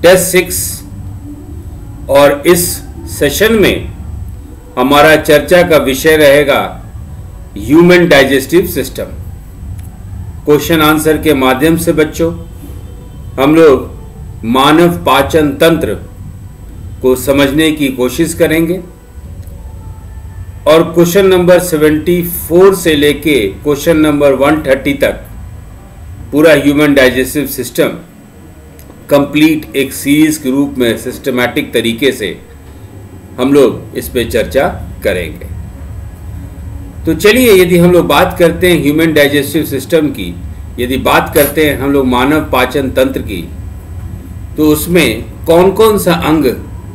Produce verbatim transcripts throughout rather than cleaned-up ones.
Test six, और इस session में हमारा चर्चा का विषय रहेगा human digestive system. Question answer के माध्यम से बच्चों हम लोग मानव पाचन तंत्र को समझने की कोशिश करेंगे, और क्वेश्चन नंबर चौहत्तर से लेके क्वेश्चन नंबर एक सौ तीस तक पूरा ह्यूमन डाइजेस्टिव सिस्टम कंप्लीट एक सीरीज के रूप में सिस्टमैटिक तरीके से हम लोग इस पे चर्चा करेंगे। तो चलिए, यदि हम लोग बात करते हैं ह्यूमन डाइजेस्टिव सिस्टम की, यदि बात करते हैं हम लोग मानव पाचन तंत्र की, तो उसमें कौन कौन सा अंग,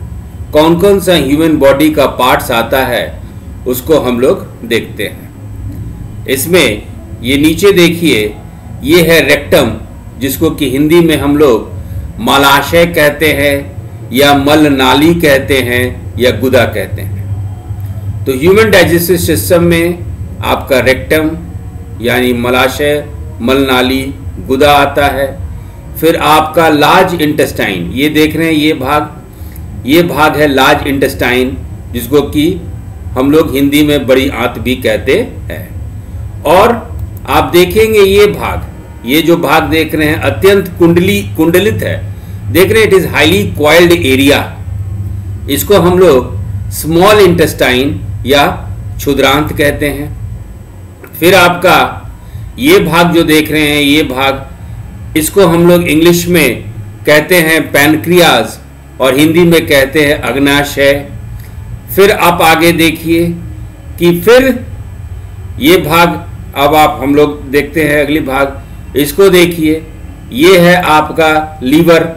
कौन कौन सा ह्यूमन बॉडी का पार्ट्स आता है उसको हम लोग देखते हैं। इसमें ये नीचे देखिए, ये है रेक्टम, जिसको कि हिंदी में हम लोग मलाशय कहते हैं या मल नाली कहते हैं या गुदा कहते हैं। तो ह्यूमन डाइजेस्टिव सिस्टम में आपका रेक्टम यानी मलाशय, मल नाली, गुदा आता है। फिर आपका लार्ज इंटेस्टाइन, ये देख रहे हैं ये भाग, ये भाग है लार्ज इंटेस्टाइन, जिसको कि हम लोग हिंदी में बड़ी आंत भी कहते हैं। और आप देखेंगे ये भाग, ये जो भाग देख रहे हैं अत्यंत कुंडली कुंडलित है, देख रहे हैं, it is highly coiled area. इसको हम लोग स्मॉल इंटेस्टाइन या क्षुद्रांत कहते हैं। फिर आपका ये भाग जो देख रहे हैं, ये भाग, इसको हम लोग इंग्लिश में कहते हैं पैनक्रियाज और हिंदी में कहते हैं अग्नाशय। फिर आप आगे देखिए कि फिर ये भाग, अब आप हम लोग देखते हैं अगली भाग, इसको देखिए, ये है आपका लीवर,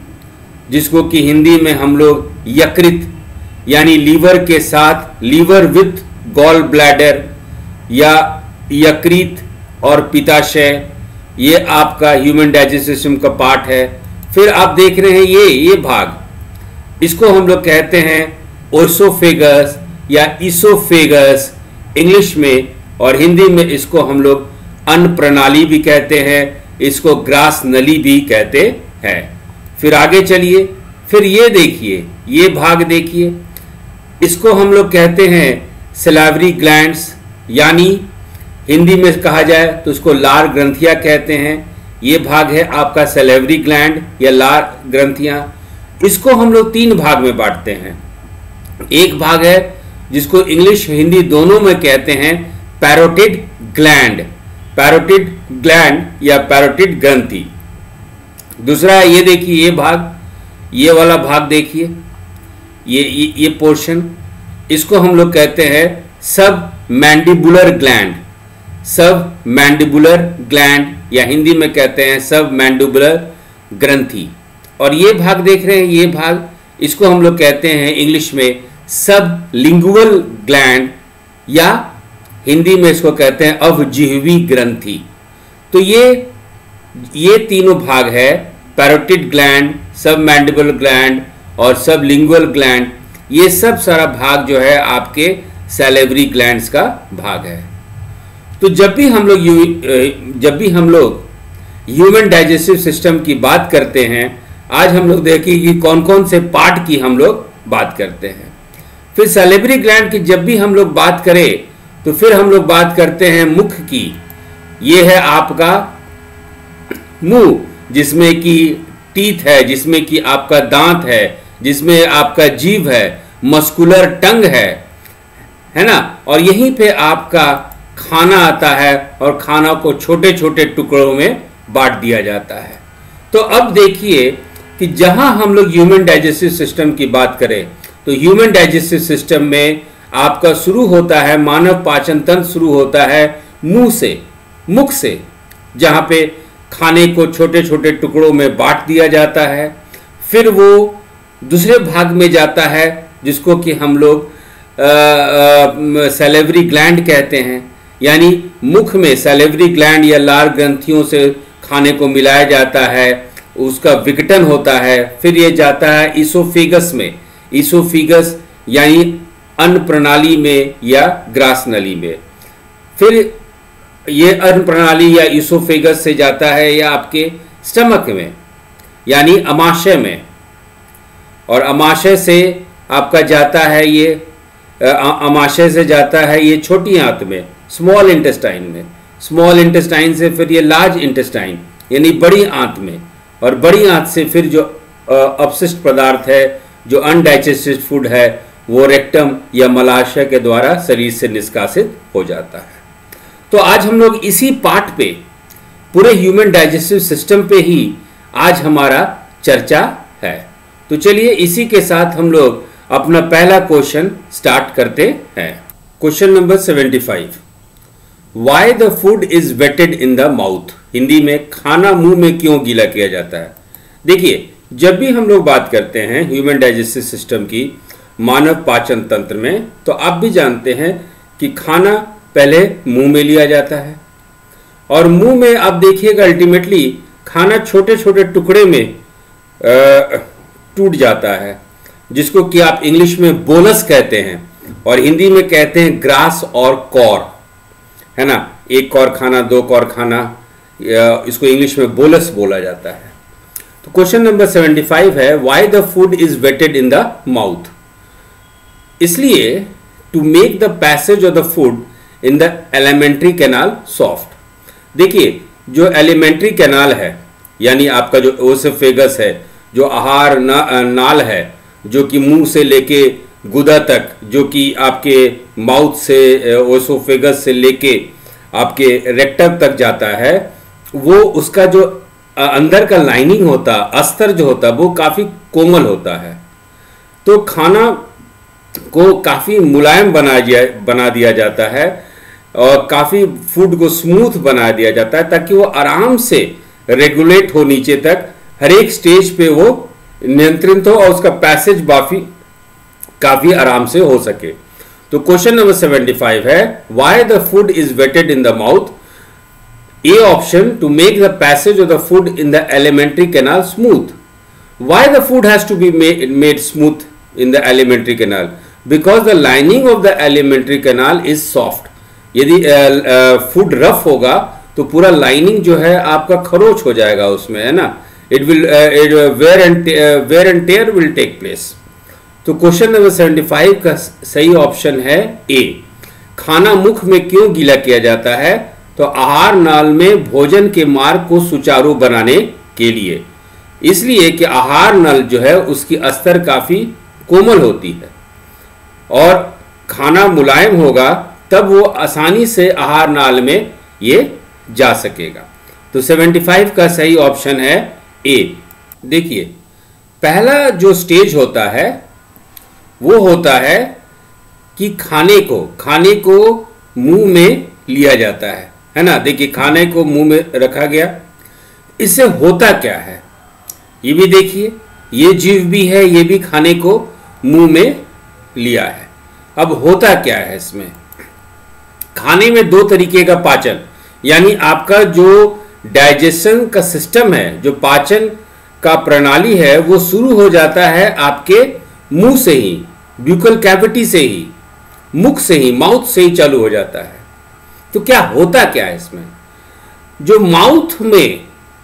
जिसको कि हिंदी में हम लोग यकृत यानी लीवर के साथ, लीवर विथ गॉल ब्लैडर या यकृत और पित्ताशय, ये आपका ह्यूमन डाइजेस्टिव सिस्टम का पार्ट है। फिर आप देख रहे हैं ये ये भाग, इसको हम लोग कहते हैं ओसोफेगस या इसोफेगस इंग्लिश में, और हिंदी में इसको हम लोग अन्न प्रणाली भी कहते हैं, इसको ग्रास नली भी कहते हैं। फिर आगे चलिए, फिर ये देखिए, ये भाग देखिए, इसको हम लोग कहते हैं सलाइवरी ग्लैंड्स, यानी हिंदी में कहा जाए तो उसको लार ग्रंथियां कहते हैं। ये भाग है आपका सलाइवरी ग्लैंड या लार ग्रंथियां। इसको हम लोग तीन भाग में बांटते हैं। एक भाग है जिसको इंग्लिश हिंदी दोनों में कहते हैं पैरोटिड ग्लैंड, पैरोटिड ग्लैंड या पैरोटिड ग्रंथि। दूसरा है ये देखिए, ये भाग, ये वाला भाग देखिए, ये ये, ये पोर्शन, इसको हम लोग कहते हैं submandibular gland, submandibular gland या हिंदी में कहते हैं सब मैंडिबुलर ग्रंथि। और ये भाग देख रहे हैं, ये भाग, इसको हम लोग कहते हैं इंग्लिश में सब लिंगुअल ग्लैंड या हिंदी में इसको कहते हैं अवजिह्वी ग्रंथि। तो ये ये तीनों भाग है, parotid gland, submandibular gland और सब लिंगुअल ग्लैंड। ये सब सारा भाग जो है आपके सैलिवरी ग्लैंड्स का भाग है। तो जब भी हम लोग जब भी हम लोग ह्यूमन डाइजेस्टिव सिस्टम की बात करते हैं, आज हम लोग देखेंगे कि कौन कौन से पार्ट की हम लोग बात करते हैं। फिर सैलिवरी ग्लैंड की जब भी हम लोग बात करें तो फिर हम लोग बात करते हैं मुख की। ये है आपका मुंह, जिसमें कि टीथ है, जिसमें कि आपका दांत है, जिसमें आपका जीभ है, मस्कुलर टंग है, है ना। और यहीं पे आपका खाना आता है और खाना को छोटे छोटे टुकड़ों में बांट दिया जाता है। तो अब देखिए कि जहां हम लोग ह्यूमन डाइजेस्टिव सिस्टम की बात करें तो ह्यूमन डाइजेस्टिव सिस्टम में आपका शुरू होता है, मानव पाचन तंत्र शुरू होता है मुंह से, मुख से, जहां पे खाने को छोटे छोटे टुकड़ों में बांट दिया जाता है। फिर वो दूसरे भाग में जाता है जिसको कि हम लोग सैलिवरी ग्लैंड कहते हैं, यानी मुख में सैलिवरी ग्लैंड या लार ग्रंथियों से खाने को मिलाया जाता है, उसका विघटन होता है। फिर ये जाता है इसोफेगस में, इसोफेगस यानी अन्न प्रणाली में या ग्रास नली में। फिर ये अन्न प्रणाली या इसोफेगस से जाता है या आपके स्टमक में यानी अमाशय में, और अमाशय से आपका जाता है ये अमाशय से जाता है ये छोटी आंत में, स्मॉल इंटेस्टाइन में, स्मॉल इंटेस्टाइन से फिर ये लार्ज इंटेस्टाइन यानी बड़ी आंत में, और बड़ी आंत से फिर जो अपशिष्ट पदार्थ है, जो अनडाइजेस्टेड फूड है, वो रेक्टम या मलाशय के द्वारा शरीर से निष्कासित हो जाता है। तो आज हम लोग इसी पार्ट पे, पूरे ह्यूमन डाइजेस्टिव सिस्टम पे ही आज हमारा चर्चा है। तो चलिए इसी के साथ हम लोग अपना पहला क्वेश्चन स्टार्ट करते हैं। Question number seventy five, why the food is wetted in the mouth. Hindi में खाना मुंह में क्यों गीला किया जाता है। देखिए, जब भी हम लोग बात करते हैं ह्यूमन डाइजेस्टिव सिस्टम की, मानव पाचन तंत्र में, तो आप भी जानते हैं कि खाना पहले मुंह में लिया जाता है, और मुंह में आप देखिएगा अल्टीमेटली खाना छोटे छोटे टुकड़े में टूट जाता है, जिसको कि आप इंग्लिश में बोलस कहते हैं और हिंदी में कहते हैं ग्रास और कौर, है ना। एक कौर खाना, दो कौर खाना, इसको इंग्लिश में बोलस बोला जाता है। तो क्वेश्चन नंबर सेवेंटी फाइव है, why the food is wetted in the mouth. इसलिए to make the passage of the food in the alimentary canal soft. देखिए, जो एलिमेंट्री कैनाल है यानी आपका जो ओसोफेगस है, जो आहार ना, नाल है, जो कि मुंह से लेके गुदा तक, जो कि आपके माउथ से, ओसोफेगस से लेके आपके रेक्टम तक जाता है, वो उसका जो अंदर का लाइनिंग होता, अस्तर जो होता, वो काफ़ी कोमल होता है। तो खाना को काफ़ी मुलायम बना दिया बना दिया जाता है और काफ़ी फूड को स्मूथ बना दिया जाता है, ताकि वो आराम से रेगुलेट हो नीचे तक, हर एक स्टेज पे वो नियंत्रित हो और उसका पैसेज काफी काफी आराम से हो सके। तो क्वेश्चन नंबर सेवेंटी फाइव है, why the food is wetted in the mouth. A option, to make the passage of the food in the alimentary canal smooth. Why the food has to be made smooth in the alimentary canal, because the lining of the alimentary canal is soft. यदि food uh, rough uh, होगा तो पूरा lining जो है आपका खरोच हो जाएगा उसमें, है ना। It will wear and wear and tear will take place. तो क्वेश्चन नंबर सेवेंटी फाइव का सही ऑप्शन है ए। खाना मुख में क्यों गीला किया जाता है, तो आहार नाल में भोजन के मार्ग को सुचारू बनाने के लिए, इसलिए कि आहार नल जो है उसकी अस्तर काफी कोमल होती है और खाना मुलायम होगा तब वो आसानी से आहार नाल में ये जा सकेगा। तो सेवेंटी फाइव का सही ऑप्शन है ए। देखिए, पहला जो स्टेज होता है वो होता है कि खाने को खाने को मुंह में लिया जाता है, है ना। देखिए, खाने को मुंह में रखा गया, इससे होता क्या है ये भी देखिए, ये जीव भी है, ये भी खाने को मुंह में लिया है। अब होता क्या है इसमें, खाने में दो तरीके का पाचन, यानी आपका जो डाइजेशन का सिस्टम है, जो पाचन का प्रणाली है, वो शुरू हो जाता है आपके मुंह से ही, ब्यूकल कैविटी से ही, मुख से ही, माउथ से ही चालू हो जाता है। तो क्या होता क्या है इसमें, जो माउथ में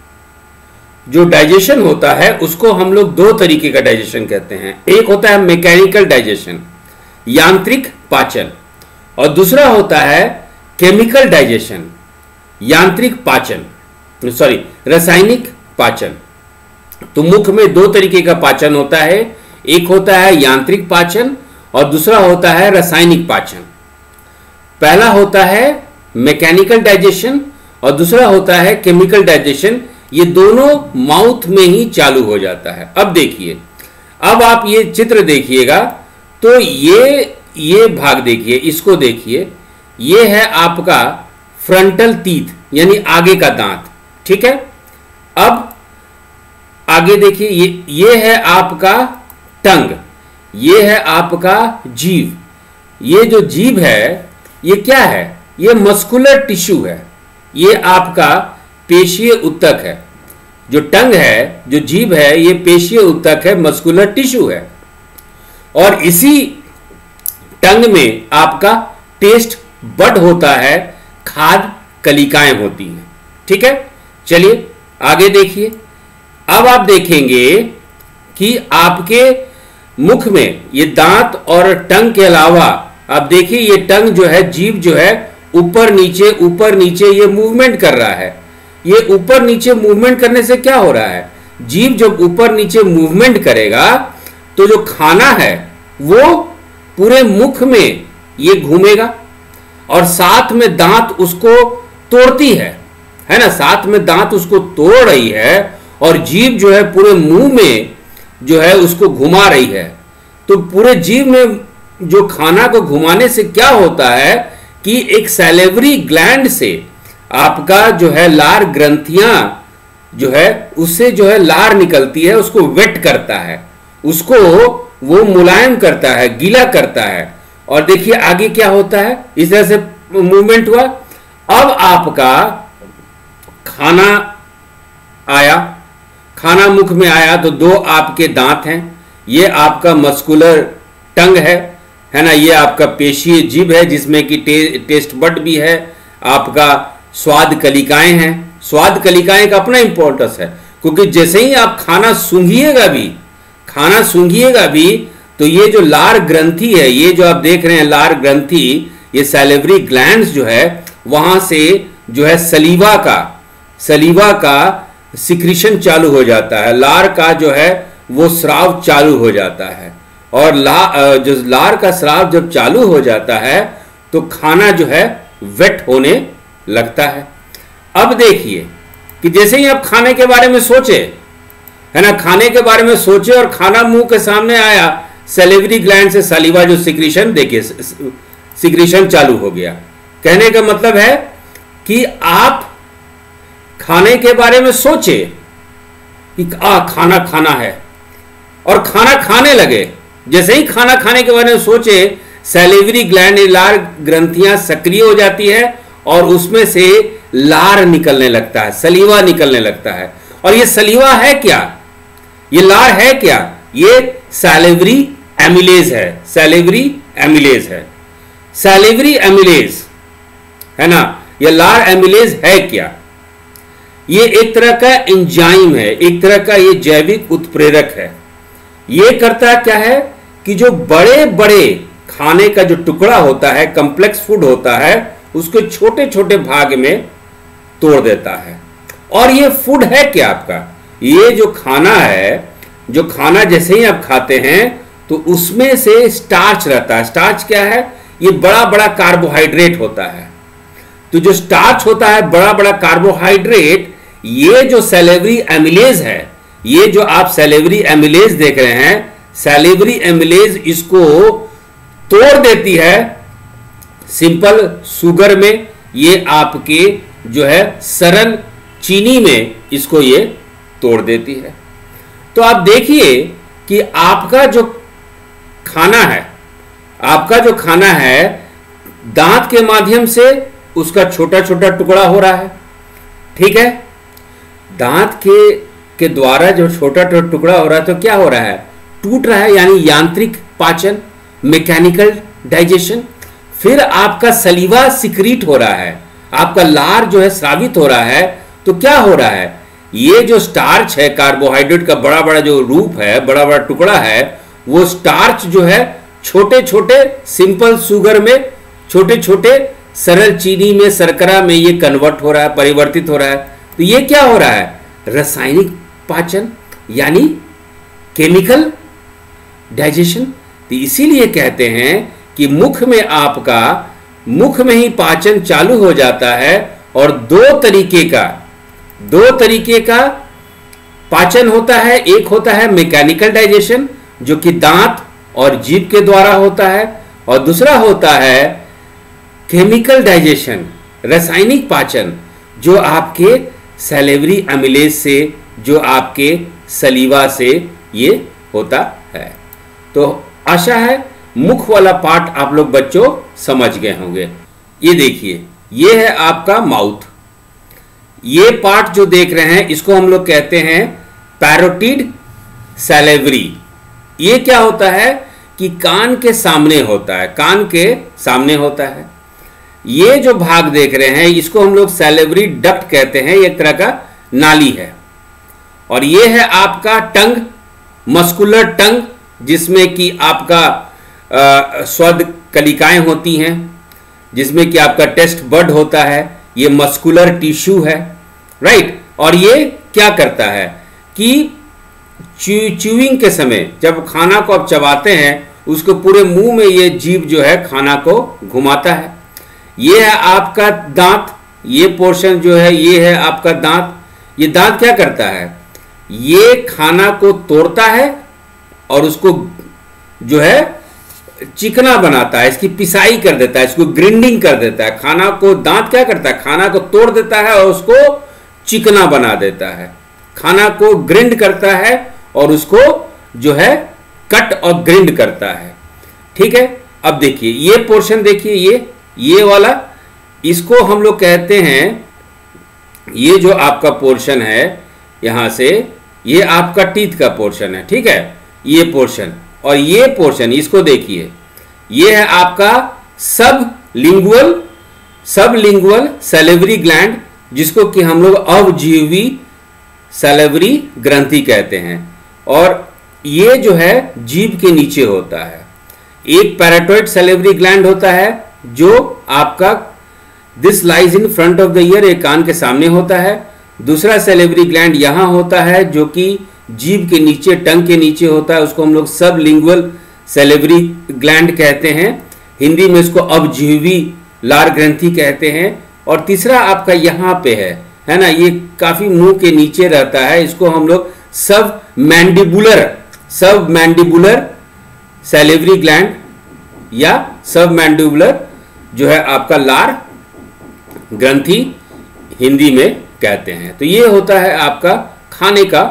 जो डाइजेशन होता है उसको हम लोग दो तरीके का डाइजेशन कहते हैं। एक होता है मैकेनिकल डाइजेशन, यांत्रिक पाचन, और दूसरा होता है केमिकल डाइजेशन, यांत्रिक पाचन, सॉरी रासायनिक पाचन। तो मुख में दो तरीके का पाचन होता है, एक होता है यांत्रिक पाचन और दूसरा होता है रासायनिक पाचन। पहला होता है मैकेनिकल डाइजेशन और दूसरा होता है केमिकल डाइजेशन। ये दोनों माउथ में ही चालू हो जाता है। अब देखिए, अब आप ये चित्र देखिएगा तो ये ये भाग देखिए, इसको देखिए, ये है आपका फ्रंटल टीथ यानी आगे का दांत, ठीक है। अब आगे देखिए, ये ये है आपका टंग, ये है आपका जीभ। ये जो जीभ है ये क्या है, ये मस्कुलर टिश्यू है, ये आपका पेशीय उत्तक है। जो टंग है, जो जीभ है, ये पेशीय उत्तक है, मस्कुलर टिश्यू है। और इसी टंग में आपका टेस्ट बड होता है, खाद्य कलिकाएं होती हैं, ठीक है। चलिए आगे देखिए। अब आप देखेंगे कि आपके मुख में ये दांत और टंग के अलावा आप देखिए ये टंग जो है, जीभ जो है ऊपर नीचे ऊपर नीचे ये मूवमेंट कर रहा है। ये ऊपर नीचे मूवमेंट करने से क्या हो रहा है, जीभ जब ऊपर नीचे मूवमेंट करेगा तो जो खाना है वो पूरे मुख में ये घूमेगा और साथ में दांत उसको तोड़ती है, है ना, साथ में दांत उसको तोड़ रही है और जीभ जो है पूरे मुंह में जो है उसको घुमा रही है। तो पूरे जीभ में जो खाना को घुमाने से क्या होता है कि एक सैलिवरी ग्लैंड से आपका जो है लार ग्रंथियां जो है उससे जो है लार निकलती है, उसको वेट करता है, उसको वो मुलायम करता है, गीला करता है। और देखिए आगे क्या होता है, इस तरह से मूवमेंट हुआ। अब आपका खाना आया, खाना मुख में आया तो दो आपके दांत हैं, ये आपका मस्कुलर टंग है है ना, ये आपका पेशीय जीभ है जिसमें कि टे, टेस्ट बड भी है, आपका स्वाद कलिकाएं हैं। स्वाद कलिकाएं का अपना इंपॉर्टेंस है क्योंकि जैसे ही आप खाना सूंघिएगा भी खाना सूंघिएगा भी तो ये जो लार ग्रंथि है, ये जो आप देख रहे हैं लार ग्रंथि, ये सैलिवरी ग्लैंड्स जो है वहां से जो है सलीवा का सलीवा का सिक्रीशन चालू हो जाता है, लार का जो है वो स्राव चालू हो जाता है। और ला जो लार का स्राव जब चालू हो जाता है तो खाना जो है वेट होने लगता है। अब देखिए कि जैसे ही आप खाने के बारे में सोचे, है ना, खाने के बारे में सोचे और खाना मुंह के सामने आया, सैलिवरी ग्लैंड से सलीवा जो सिक्रीशन, देखिए सिक्रीशन चालू हो गया। कहने का मतलब है कि आप खाने के बारे में सोचे कि आ खाना खाना है और खाना खाने लगे। जैसे ही खाना खाने के बारे में सोचे, सैलिवरी ग्लैंड लार ग्रंथियां सक्रिय हो जाती है और उसमें से लार निकलने लगता है, सलीवा निकलने लगता है। और ये सलीवा है क्या, ये लार है क्या, ये सैलिवरी एमिलेज है, सैलिवरी एमिलेज है। सैलिवरी एमिलेज है ना, ये लार एमिलेज है क्या, ये एक तरह का एंजाइम है, एक तरह का ये जैविक उत्प्रेरक है। ये करता क्या है कि जो बड़े बड़े खाने का जो टुकड़ा होता है, कॉम्प्लेक्स फूड होता है, उसको छोटे छोटे भाग में तोड़ देता है। और ये फूड है क्या आपका, ये जो खाना है, जो खाना जैसे ही आप खाते हैं तो उसमें से स्टार्च रहता है। स्टार्च क्या है, ये बड़ा बड़ा कार्बोहाइड्रेट होता है। तो जो स्टार्च होता है, बड़ा बड़ा कार्बोहाइड्रेट, ये जो सैलिवरी एमिलेज है, ये जो आप सैलिवरी एमिलेज देख रहे हैं, सैलिवरी एमिलेज इसको तोड़ देती है सिंपल शुगर में, ये आपके जो है सरल चीनी में इसको ये तोड़ देती है। तो आप देखिए कि आपका जो खाना है, आपका जो खाना है दांत के माध्यम से उसका छोटा छोटा टुकड़ा हो रहा है, ठीक है। दांत के के द्वारा जो छोटा छोटा टुकड़ा हो रहा है तो क्या हो रहा है, टूट रहा है, यानी यांत्रिक पाचन, मैकेनिकल डाइजेशन। फिर आपका सलीवा सिक्रीट हो रहा है, आपका लार जो है स्रावित हो रहा है। तो क्या हो रहा है, ये जो स्टार्च है, कार्बोहाइड्रेट का बड़ा बड़ा जो रूप है, बड़ा बड़ा टुकड़ा है, वो स्टार्च जो है छोटे छोटे सिंपल शुगर में, छोटे छोटे सरल चीनी में, शर्करा में ये कन्वर्ट हो रहा है, परिवर्तित हो रहा है। तो ये क्या हो रहा है, रासायनिक पाचन, यानी केमिकल डाइजेशन। तो इसीलिए कहते हैं कि मुख में आपका मुख में ही पाचन चालू हो जाता है और दो तरीके का दो तरीके का पाचन होता है। एक होता है मैकेनिकल डाइजेशन जो कि दांत और जीभ के द्वारा होता है, और दूसरा होता है केमिकल डाइजेशन, रासायनिक पाचन, जो आपके सैलिवरी एमिलेज से, जो आपके सलीवा से ये होता है। तो आशा है मुख वाला पार्ट आप लोग बच्चों समझ गए होंगे। ये देखिए, ये है आपका माउथ। ये पार्ट जो देख रहे हैं इसको हम लोग कहते हैं पैरोटिड सैलिवरी। ये क्या होता है कि कान के सामने होता है, कान के सामने होता है। ये जो भाग देख रहे हैं इसको हम लोग सैलिवरी डक्ट कहते हैं, एक तरह का नाली है। और ये है आपका टंग, मस्कुलर टंग, जिसमें कि आपका स्वाद कलिकाएं होती हैं, जिसमें कि आपका टेस्ट बड होता है, ये मस्कुलर टिश्यू है, राइट। और ये क्या करता है कि च्यूइंग के समय जब खाना को आप चबाते हैं, उसको पूरे मुंह में ये जीभ जो है खाना को घुमाता है। ये है आपका दांत, ये पोर्शन जो है ये है आपका दांत। ये दांत क्या करता है, ये खाना को तोड़ता है और उसको जो है चिकना बनाता है, इसकी पिसाई कर देता है, इसको ग्रिंडिंग कर देता है। खाना को दांत क्या करता है, खाना को तोड़ देता है और उसको चिकना बना देता है, खाना को ग्रिंड करता है और उसको जो है कट और ग्रिंड करता है, ठीक है। अब देखिए ये पोर्शन, देखिए ये ये वाला, इसको हम लोग कहते हैं, ये जो आपका पोर्शन है यहां से, ये आपका टीथ का पोर्शन है, ठीक है, ये पोर्शन। और ये पोर्शन, इसको देखिए, ये है आपका सब लिंगुअल सब लिंगुअल सैलिवरी ग्लैंड, जिसको कि हम लोग अवजीवी सैलिवरी ग्रंथि कहते हैं। और ये जो है जीभ के नीचे होता है। एक पैराटॉइड सैलिवरी ग्लैंड होता है जो आपका this lies in front of the ear, एक कान के सामने होता है। दूसरा सैलिवरी ग्लैंड यहां होता है जो कि जीभ के नीचे, टंग के नीचे होता है, उसको हम लोग सब लिंगुअल सैलिवरी ग्लैंड कहते हैं। हिंदी में इसको अवजीवी लार ग्रंथि कहते हैं। और तीसरा आपका यहाँ पे है है ना, ये काफी मुंह के नीचे रहता है, इसको हम लोग सब मैंडिबुलर सब मैंडिबुलर सैलिवरी ग्लैंड या सब मैंडिबुलर जो है आपका लार ग्रंथि हिंदी में कहते हैं। तो ये होता है आपका खाने का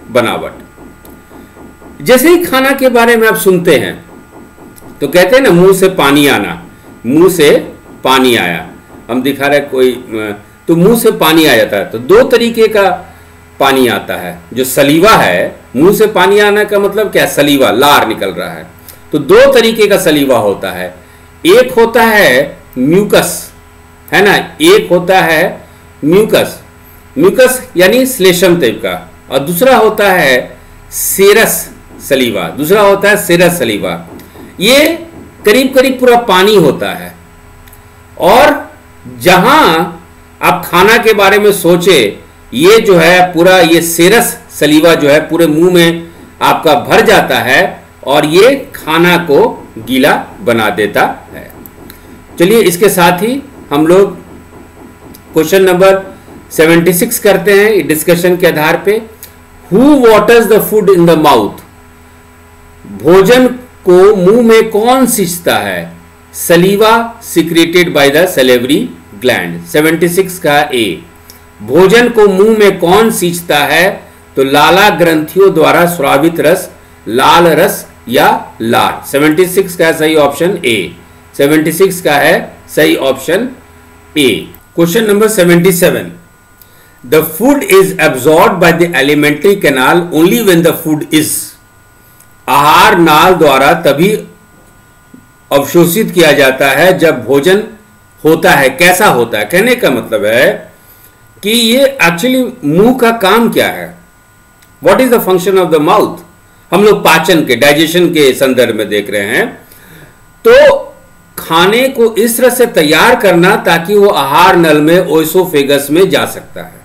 बनावट। जैसे ही खाना के बारे में आप सुनते हैं तो कहते हैं ना, मुंह से पानी आना, मुंह से पानी आया, हम दिखा रहे कोई, तो मुंह से पानी आ जाता है। तो दो तरीके का पानी आता है। जो सलीवा है, मुंह से पानी आने का मतलब क्या, सलीवा, लार निकल रहा है। तो दो तरीके का सलीवा होता है। एक होता है म्यूकस, है ना, एक होता है म्यूकस, म्यूकस यानी श्लेष्म टाइप का, और दूसरा होता है सेरस सलीवा, दूसरा होता है सेरस सलीवा। ये करीब करीब पूरा पानी होता है। और जहां आप खाना के बारे में सोचे, ये जो है पूरा ये सेरस सलीवा जो है पूरे मुंह में आपका भर जाता है और ये खाना को गीला बना देता है। चलिए इसके साथ ही हम लोग क्वेश्चन नंबर छिहत्तर करते हैं डिस्कशन के आधार पे। Who waters the food in the mouth, भोजन को मुंह में कौन सींचता है, saliva secreted by the salivary gland. छिहत्तर का ए, भोजन को मुंह में कौन सींचता है, तो लाला ग्रंथियों द्वारा स्रावित रस, लाल रस या लार। छिहत्तर का सही ऑप्शन ए, छिहत्तर का है सही ऑप्शन ए। क्वेश्चन नंबर सतहत्तर, the food is absorbed by the alimentary canal only when the food is, आहार नाल द्वारा तभी अवशोषित किया जाता है जब भोजन होता है। कैसा होता है, कहने का मतलब है कि ये एक्चुअली मुंह का काम क्या है, what is the function of the mouth. हम लोग पाचन के, डाइजेशन के संदर्भ में देख रहे हैं। तो खाने को इस तरह से तैयार करना ताकि वो आहार नल में, ओएसोफेगस में जा सकता है।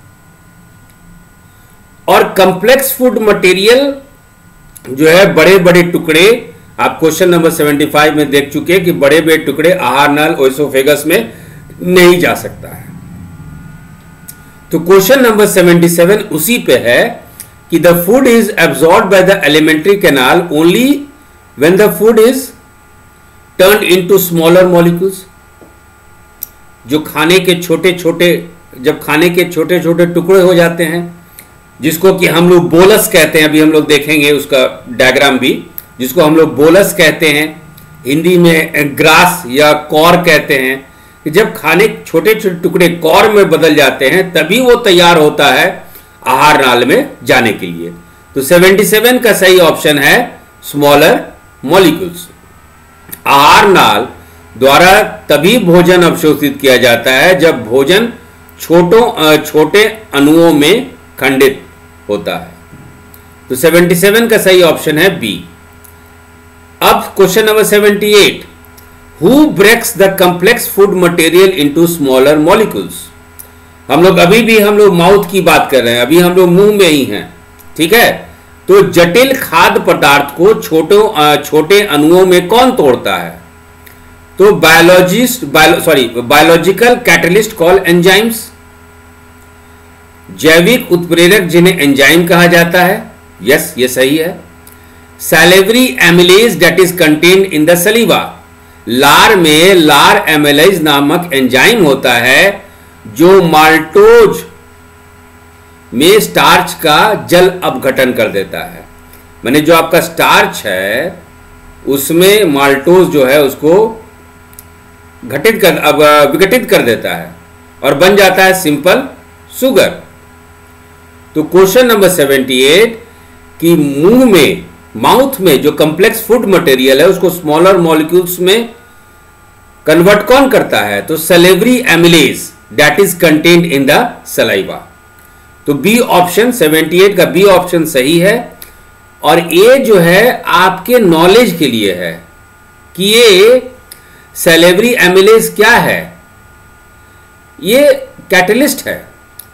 और कंप्लेक्स फूड मटेरियल जो है, बड़े बड़े टुकड़े, आप क्वेश्चन नंबर पचहत्तर में देख चुके हैं कि बड़े बड़े टुकड़े आहार नल, ओएसोफेगस में नहीं जा सकता है। तो क्वेश्चन नंबर सतहत्तर उसी पे है कि the food is absorbed by the alimentary canal only when the food is turned into smaller molecules. जो खाने के छोटे छोटे, जब खाने के छोटे छोटे टुकड़े हो जाते हैं, जिसको कि हम लोग बोलस कहते हैं, अभी हम लोग देखेंगे उसका डायग्राम भी, जिसको हम लोग बोलस कहते हैं, हिंदी में ग्रास या कौर कहते हैं, कि जब खाने छोटे छोटे टुकड़े कौर में बदल जाते हैं तभी वो तैयार होता है आहार नाल में जाने के लिए। तो सतहत्तर का सही ऑप्शन है स्मॉलर मॉलिक्यूल्स। आहार नाल द्वारा तभी भोजन अवशोषित किया जाता है जब भोजन छोटों छोटे अणुओं में खंडित होता है। तो सतहत्तर का सही ऑप्शन है बी। अब question number seventy eight, who breaks the complex food material into smaller molecules. हम लोग अभी भी हम लोग माउथ की बात कर रहे हैं, अभी हम लोग मुंह में ही हैं, ठीक है। तो जटिल खाद्य पदार्थ को छोटे छोटे अणुओं में कौन तोड़ता है? तो biologist bio sorry biological catalyst call enzymes. जैविक उत्प्रेरक जिन्हें एंजाइम कहा जाता है, यस ये सही है। Salivary amylase that is contained in the saliva. लार में लार एमिलेज नामक एंजाइम होता है जो माल्टोज में स्टार्च का जल अपघटन कर देता है। माने जो आपका स्टार्च है उसमें माल्टोज जो है उसको घटित कर अब विघटित कर देता है और बन जाता है सिंपल शुगर। तो क्वेश्चन नंबर सेवेंटी एट कि मुंह में माउथ में जो कॉम्प्लेक्स फूड मटेरियल है उसको स्मॉलर मॉलिक्यूल्स में कन्वर्ट कौन करता है? तो salivary amylase that is contained in the saliva. तो बी ऑप्शन सेवेंटी एट का बी ऑप्शन सही है। और ये जो है आपके नॉलेज के लिए है कि ये सैलिवरी एमिलेज क्या है, ये कैटलिस्ट है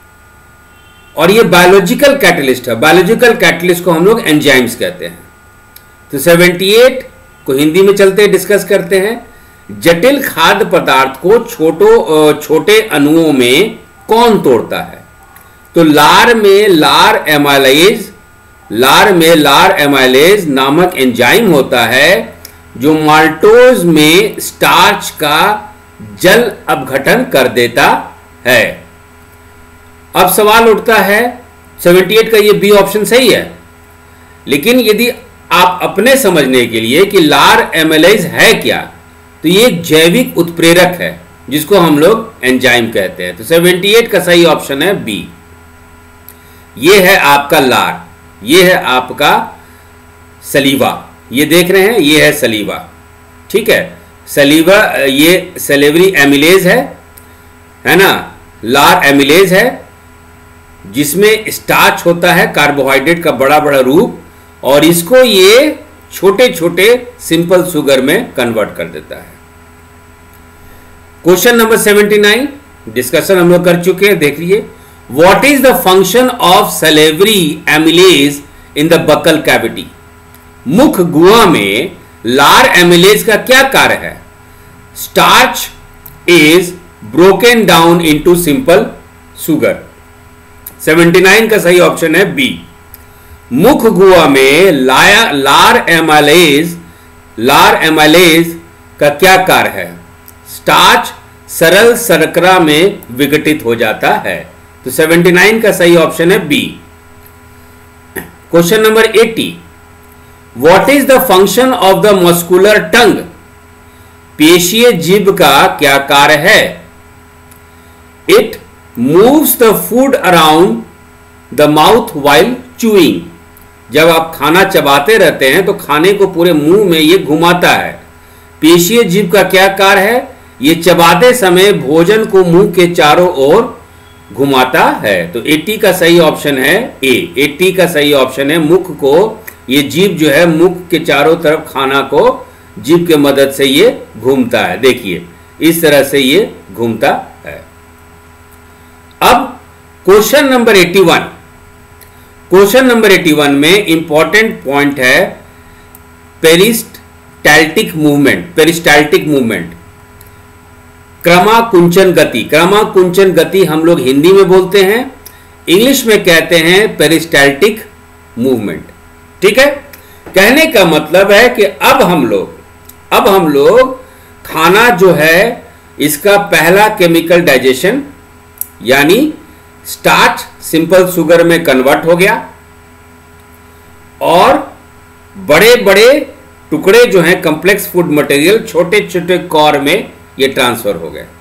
और ये बायोलॉजिकल कैटलिस्ट है। बायोलॉजिकल कैटलिस्ट को हम लोग एंजाइम्स कहते हैं। तो सेवेंटी एट को हिंदी में चलते डिस्कस करते हैं। जटिल खाद्य पदार्थ को छोटो छोटे अणुओं में कौन तोड़ता है? तो लार में लार एमाइलेज लार में लार एमाइलेज नामक एंजाइम होता है जो माल्टोज में स्टार्च का जल अपघटन कर देता है। अब सवाल उठता है सेवेंटी एट का ये बी ऑप्शन सही है, लेकिन यदि आप अपने समझने के लिए कि लार एमाइलेज है क्या, तो ये जैविक उत्प्रेरक है जिसको हम लोग एंजाइम कहते हैं। तो सेवेंटी एट का सही ऑप्शन है बी। ये है आपका लार, ये है आपका सलीवा, ये देख रहे हैं ये है सलीवा, ठीक है। सलीवा ये सैलिवरी एमिलेज है है ना, लार एमिलेज है जिसमें स्टार्च होता है कार्बोहाइड्रेट का बड़ा बड़ा रूप, और इसको ये छोटे छोटे सिंपल शुगर में कन्वर्ट कर देता है। Question number seventy nine discussion हम लोग कर चुके हैं, देख लीजिए। What is the function of salivary amylase in the buccal cavity. मुख गुहा में लार एमिलेज का क्या कार्य है? Starch is broken down into simple sugar. Seventy nine का सही ऑप्शन है बी। मुख गुहा में लाया लार एमाइलेज लार एमाइलेज का क्या कार्य है? स्टार्च सरल शर्करा में विघटित हो जाता है। तो सेवेंटी नाइन का सही ऑप्शन है B. Question number eighty, what is the function of the muscular tongue. पेशीय जीभ का क्या कार्य है? It moves the food around the mouth while chewing. जब आप खाना चबाते रहते हैं तो खाने को पूरे मुंह में ये घुमाता है। पेशीय जीभ का क्या कार्य है? ये चबाते समय भोजन को मुंह के चारों ओर घुमाता है। तो एटी का सही ऑप्शन है ए। एटी का सही ऑप्शन है, मुख को ये जीभ जो है मुख के चारों तरफ खाना को जीभ के मदद से ये घूमता है। देखिए इस तरह से ये घूमता है। अब question number eighty one question number eighty one में इंपॉर्टेंट पॉइंट है पेरिस्टाल्टिक मूवमेंट। पेरिस्टाल्टिक मूवमेंट क्रमाकुंचन गति। क्रमाकुंचन गति हम लोग हिंदी में बोलते हैं, इंग्लिश में कहते हैं पेरिस्टाल्टिक मूवमेंट, ठीक है। कहने का मतलब है कि अब हम लोग अब हम लोग खाना जो है इसका पहला केमिकल डाइजेशन यानी स्टार्च सिंपल शुगर में कन्वर्ट हो गया और बड़े बड़े टुकड़े जो हैं कॉम्प्लेक्स फूड मटेरियल छोटे छोटे कौर में ये ट्रांसफर हो गए।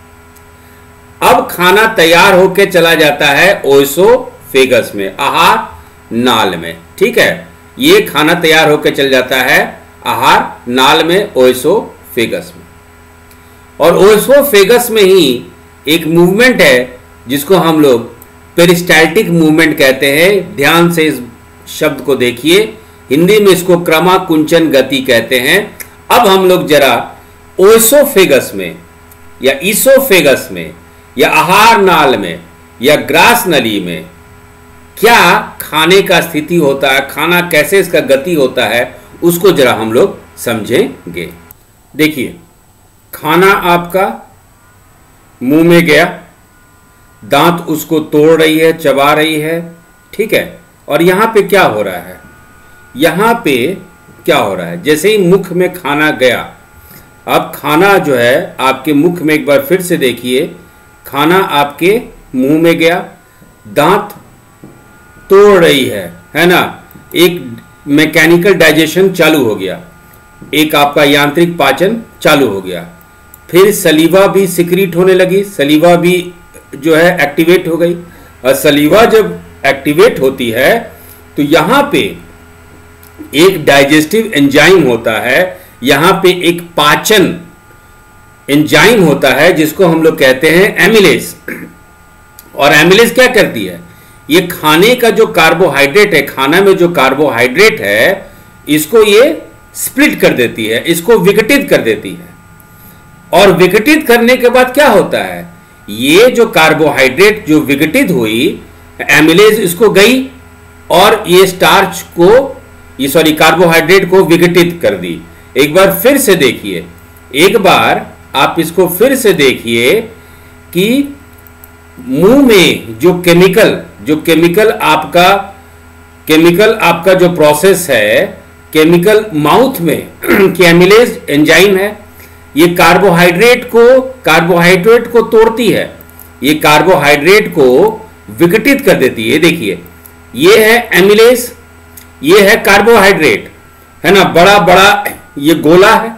अब खाना तैयार होकर चला जाता है ओएसोफेगस में, आहार नाल में, ठीक है। ये खाना तैयार होकर चल जाता है आहार नाल में ओएसोफेगस में, और ओएसोफेगस में ही एक मूवमेंट है जिसको हम लोग पेरिस्टाल्टिक मूवमेंट कहते हैं। ध्यान से इस शब्द को देखिए, हिंदी में इसको क्रमाकुंचन गति कहते हैं। अब हम लोग जरा ओएसोफेगस में या ईसोफेगस में या आहार नाल में या ग्रास नली में क्या खाने का स्थिति होता है, खाना कैसे इसका गति होता है, उसको जरा हम लोग समझेंगे। देखिए, खाना आपका मुंह में गया, दांत उसको तोड़ रही है, चबा रही है, ठीक है। और यहां पे क्या हो रहा है, यहां पे क्या हो रहा है, जैसे ही मुख में खाना गया, अब खाना जो है आपके मुख में, एक बार फिर से देखिए, खाना आपके मुंह में गया, दांत तोड़ रही है, है ना, एक मैकेनिकल डाइजेशन चालू हो गया, एक आपका यांत्रिक पाचन चालू हो गया, फिर सलीवा भी सिक्रीट होने लगी, सलीवा भी जो है एक्टिवेट हो गई। और सलीवा जब एक्टिवेट होती है तो यहां पे एक डाइजेस्टिव एंजाइम होता है, यहां पे एक पाचन एंजाइम होता है जिसको हम लोग कहते हैं एमिलेज। और एमिलेज क्या करती है, ये खाने का जो कार्बोहाइड्रेट है, खाना में जो कार्बोहाइड्रेट है, इसको ये स्प्लिट कर देती है, इसको विघटित कर देती है। और विघटित करने के बाद क्या होता है, ये जो कार्बोहाइड्रेट जो विघटित हुई, एमिलेज इसको गई और ये स्टार्च को, ये सॉरी कार्बोहाइड्रेट को विघटित कर दी। एक बार फिर से देखिए, एक बार आप इसको फिर से देखिए कि मुंह में जो केमिकल जो केमिकल आपका केमिकल आपका जो प्रोसेस है, केमिकल माउथ में कि एमिलेज एंजाइम है, ये कार्बोहाइड्रेट को कार्बोहाइड्रेट को तोड़ती है, ये कार्बोहाइड्रेट को विघटित कर देती है। देखिए, ये है एमिलेज, ये है कार्बोहाइड्रेट, है ना, बड़ा बड़ा ये गोला है।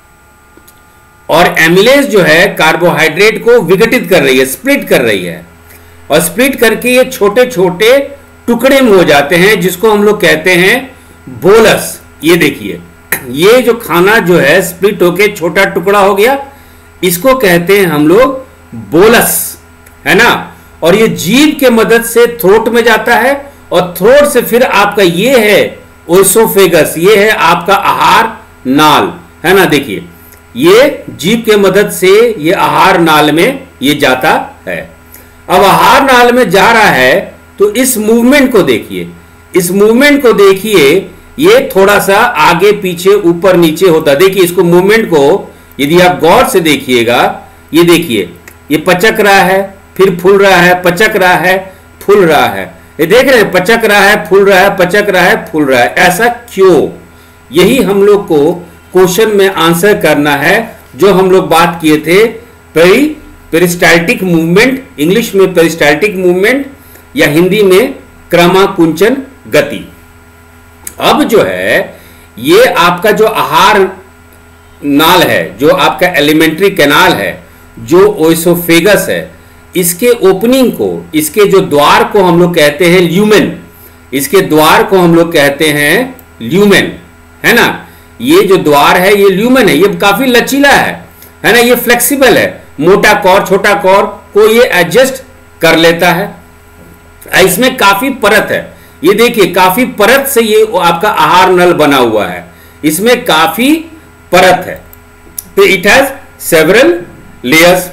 और एमिलेज जो है कार्बोहाइड्रेट को विघटित कर रही है, स्प्लिट कर रही है, और स्प्लिट करके ये छोटे छोटे टुकड़े में हो जाते हैं, जिसको हम लोग कहते हैं बोलस। ये देखिए, ये जो खाना जो है स्प्लिट होके छोटा टुकड़ा हो गया, इसको कहते हैं हम लोग बोलस, है ना। और ये जीभ के मदद से थ्रोट में जाता है, और थ्रोट से फिर आपका ये है ओएसोफेगस, ये है आपका आहार नाल, है ना। देखिए, ये जीभ के मदद से ये आहार नाल में ये जाता है। अब आहार नाल में जा रहा है तो इस मूवमेंट को देखिए, इस मूवमेंट को देखिए, ये थोड़ा सा आगे पीछे ऊपर नीचे होता। देखिए, इसको मूवमेंट को यदि आप गौर से देखिएगा, ये देखिए, ये पचक रहा है, फिर फूल रहा है, पचक रहा है, फूल रहा है। ये देख रहे हैं, पचक रहा है, फूल रहा है, पचक रहा है, फूल रहा है। ऐसा क्यों? यही हम लोग को क्वेश्चन में आंसर करना है, जो हम लोग बात किए थे, पेरी पेरिस्टाल्टिक मूवमेंट, इंग्लिश में पेरिस्टाल्टिक मूवमेंट या हिंदी में क्रमाकुंचन गति। अब जो है ये आपका जो आहार नाल है, जो आपका एलिमेंट्री कैनाल है, जो ओएसोफेगस है, इसके ओपनिंग को, इसके जो द्वार को हम लोग कहते हैं ल्यूमेन, इसके द्वार को हम लोग कहते हैं ल्यूमेन, है ना। ये जो द्वार है ये ल्यूमेन है, ये काफी लचीला है, है ना, ये फ्लेक्सिबल है, मोटा कॉर छोटा कॉर को ये एडजस्ट कर लेता है। इसमें काफी परत है, ये देखिए काफी परत से ये आपका आहार नल बना हुआ है, इसमें काफी परत है, तो इट हैज सेवरल लेयर्स।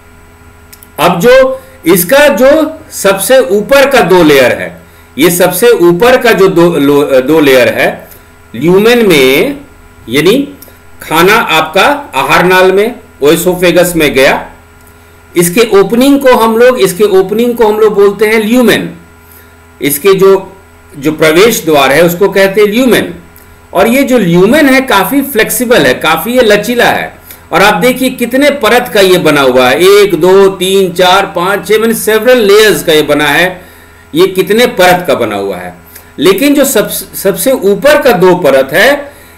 अब जो इसका जो सबसे ऊपर का दो लेयर है, ये सबसे ऊपर का जो दो दो लेयर है ल्यूमेन में, यानी खाना आपका आहार नाल में ओएसोफेगस में गया, इसके ओपनिंग को हम लोग इसके ओपनिंग को हम लोग बोलते हैं ल्यूमेन, इसके जो जो प्रवेश द्वार है उसको कहते हैं ल्यूमेन। और ये जो ल्यूमेन है काफी फ्लेक्सिबल है, काफी ये लचीला है। और आप देखिए कितने परत का ये बना हुआ है, एक दो तीन चार पांच छह, मैंने सेवरल लेयर्स का ये बना है, ये कितने परत का बना हुआ है। लेकिन जो सब सबसे ऊपर का दो परत है,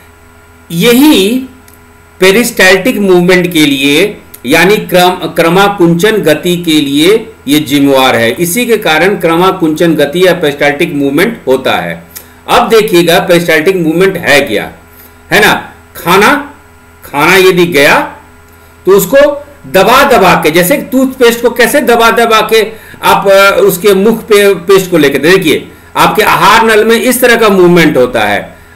यही पेरिस्टाल्टिक मूवमेंट के लिए यानी क्रम क्रमाकुंचन गति के लिए ये जिम्मेवार है। इसी के कारण क्रमाकुंचन गति या पेरिस्टाल्टिक मूवमेंट होता है। अब देखिएगा पेरिस्टाल्टिक मूवमेंट है क्या, है ना। खाना खाना यदि गया तो उसको दबा दबा के, जैसे टूथपेस्ट को कैसे दबा दबा के आप उसके मुख पे पेस्ट को लेकर, देखिए आपके आहार नल में इस तरह का मूवमेंट होता है।